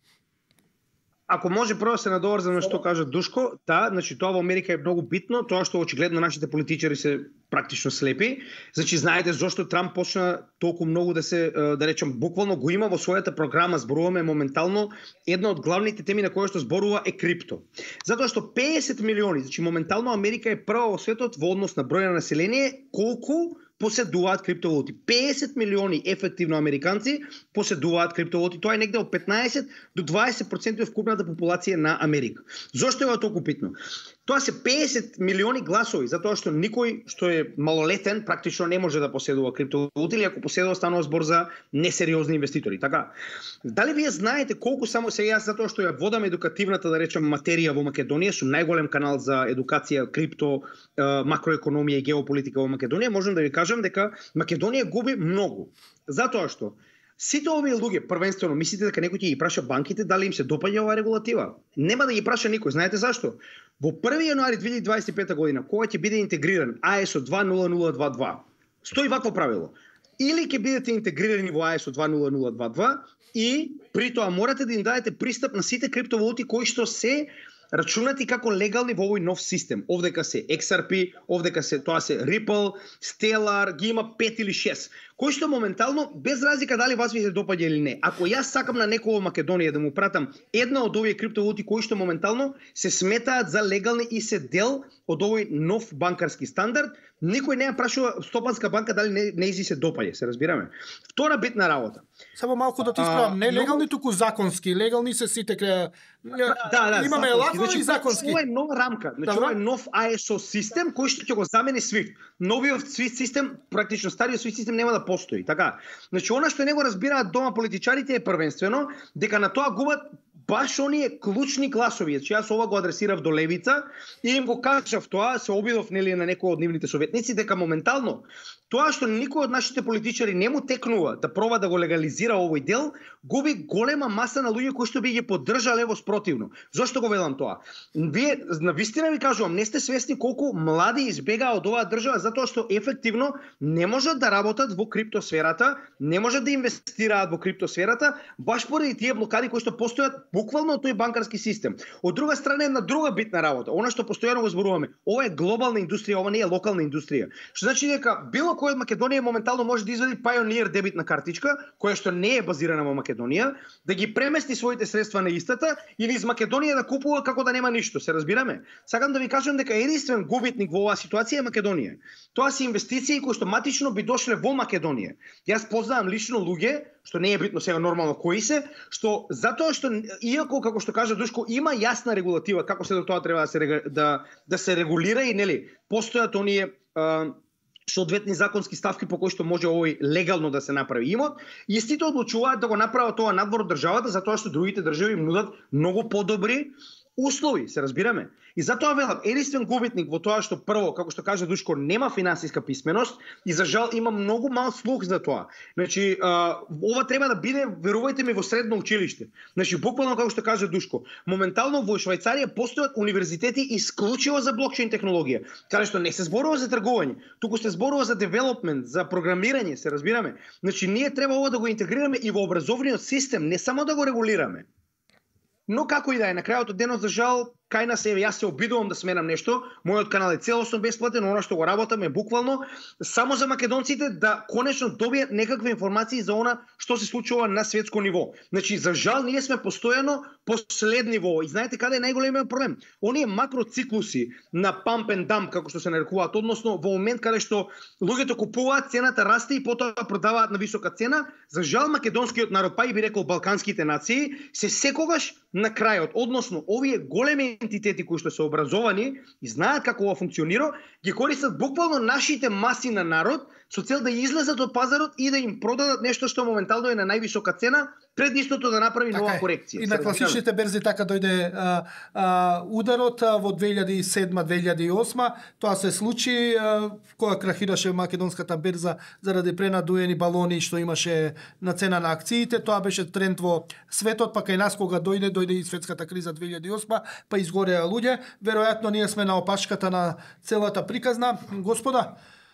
Ако може прво се надоврзам на што кажа Душко, да, значи тоа во Америка е многу битно, тоа што очигледно нашите политичари се практично слепи. Значи знаете зошто Трамп почна толку многу да се, да речем, буквално го има во својата програма, зборуваме моментално, една од главните теми на која што зборува е крипто. Затоа што 50 милиони, значи моментално Америка е прва во светот во однос на број на население, колку поседуваат криптовалути. 50 милиони ефективно американци поседуваат криптовалути. Тоа е негде од 15 до 20% од вкупната популација на Америка. Зошто е толку битно? Тоа се 50 милиони гласови, затоа што никој што е малолетен практично не може да поседува криптовалути, или ако поседува станува збор за несериозни инвеститори. Така, дали вие знаете колку само сега, затоа што ја водам едукативната, да речем, материја во Македонија, сум најголем канал за едукација, крипто, макроекономија и геополитика во Македонија, можам да ви кажам кажам дека Македонија губи многу. Затоа што сите овие луѓе, првенствено, мислите дека некој ќе ги праша банките дали им се допаѓа оваа регулатива? Нема да ги праша никој. Знаете зашто? Во 1 јануари 2025 година, кога ќе биде интегриран ISO 20022, стои вакво правило. Или ќе бидете интегрирани во ISO 20022 и при тоа морате да им дадете пристап на сите криптовалути кои што се рачунати како легални во овој нов систем. Овдека се XRP, овдека се тоа се Ripple, Stellar, ги има 5 или 6. Кои што моментално, без разлика дали вас ви се допаѓа или не, ако јас сакам на некој во Македонија да му пратам една од овие криптовалути кои што моментално се сметаат за легални и се дел од овој нов банкарски стандард, никој не ја прашува Стопанска банка дали не се допаѓа, се разбираме. Втора битна работа. Само малку да ти исправам, не легални, туку законски. Легални се сите имаме лафови и законски. Ова е нова рамка, значи ова е нов ISO систем кој што ќе го замени SWIFT. Новиот SWIFT систем, практично стариот SWIFT систем нема да постои, така. Значи она што не го разбираат дома политичарите е првенствено дека на тоа губат баш оние клучни гласови. Значи јас ова го адресирав до левица и им го кажав тоа, се обидов нели на некој од нивните советници дека моментално тоа што никој од нашите политичари не му текнува да проба да го легализира овој дел, губи голема маса на луѓе кои што би ги поддржале во спротивно. Зошто го велам тоа? Вие навистина ви кажувам, не сте свесни колку млади избегаа од оваа држава затоа што ефективно не можат да работат во криптосферата, не можат да инвестираат во криптосферата, баш поради тие блокади кои што постојат буквално од тој банкарски систем. Од друга страна една друга битна работа, она што постојано го зборуваме. Ова е глобална индустрија, ова не е локална индустрија. Што значи дека било кој од Македонија моментално може да извади Pioneer дебитна картичка, која што не е базирана во Македонија, да ги премести своите средства на истата или из Македонија да купува како да нема ништо, се разбираме? Сакам да ви кажам дека единствен губитник во оваа ситуација е Македонија. Тоа се инвестиции кои што матично би дошле во Македонија. Јас познавам лично луѓе, што не е битно сега нормално кои се, што затоа што иако како што кажа Душко има јасна регулатива како се до тоа треба да се регулира и нели постојат оние соодветни законски ставки по кои што може овој легално да се направи имот, истите одлучуваат да го направат тоа надвор од државата затоа што другите држави им нудат многу подобри услови, се разбираме. И затоа велам, единствен губитник во тоа што прво, како што кажа Душко, нема финансиска писменост и за жал има многу мал слух за тоа. Значи, ова треба да биде, верувајте ми, во средно училиште. Значи, буквално како што кажа Душко, моментално во Швајцарија постојат универзитети исклучиво за блокчейн технологија, каде што не се зборува за тргување, туку се зборува за девелопмент, за програмирање, се разбираме. Значи, ние треба ова да го интегрираме и во образовниот систем, не само да го регулираме. Но како и да е, на крајот од денот, за жал, кај нас е, јас се обидувам да сменам нешто, мојот канал е целосно бесплатен, она што го работам е буквално само за македонците да конечно добијат некакви информации за она што се случува на светско ниво. Значи, за жал, ние сме постојано последни во. И знаете каде е најголемиот проблем? Оние макроциклуси на pump and dump, како што се нарекуваат, односно во момент каде што луѓето купуваат, цената расте и потоа продаваат на висока цена, за жал македонскиот народ, па и би рекол балканските нации, се секогаш на крајот, односно овие големи ентитети кои што се образовани и знаат како ова функционира, ги користат буквално нашите маси на народ со цел да излезат од пазарот и да им продадат нешто што моментално е на највисока цена, пред истото да направи нова корекција. И на класичните берзи така дојде ударот во 2007-2008, тоа се случи кога крахираше македонската берза заради пренадуени балони што имаше на цена на акциите, тоа беше тренд во светот, па кај нас кога дојде и светската криза 2008, па изгореа луѓе, веројатно ние сме на опашката на целата приказна. Господа,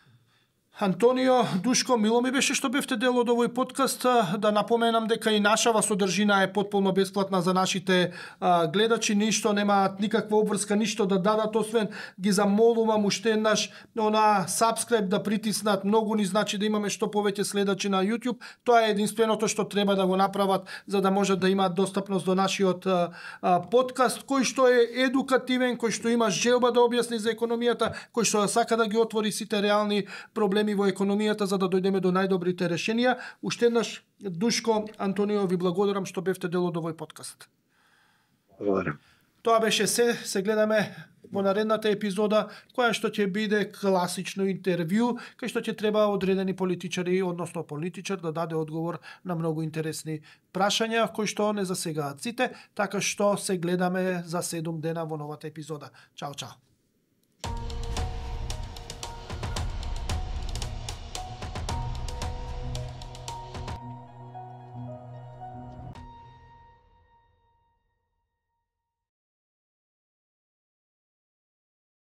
Антонио, Душко, мило ми беше што бевте дел од овој подкаст. Да напоменам дека и нашава содржина е потполно бесплатна за нашите гледачи, ништо немаат никаква обврска, ништо да дадат, освен ги замолувам уште еднаш на subscribe да притиснат, многу ни значи да имаме што повеќе следачи на YouTube. Тоа е единственото што треба да го направат за да можат да имаат достапност до нашиот подкаст, кој што е едукативен, кој што има желба да објасни за економијата, кој што сака да ги отвори сите реални проблеми во економијата за да дојдеме до најдобрите решенија. Уште еднаш, Душко, Антонио, ви благодарам што бевте дел од овој подкаст. Благодарам. Тоа беше се. Се гледаме во наредната епизода, која што ќе биде класично интервју, кај што ќе треба одредени политичари, односно политичар, да даде одговор на многу интересни прашања, кои што не засегаат сите, така што се гледаме за 7 дена во новата епизода. Чао, чао.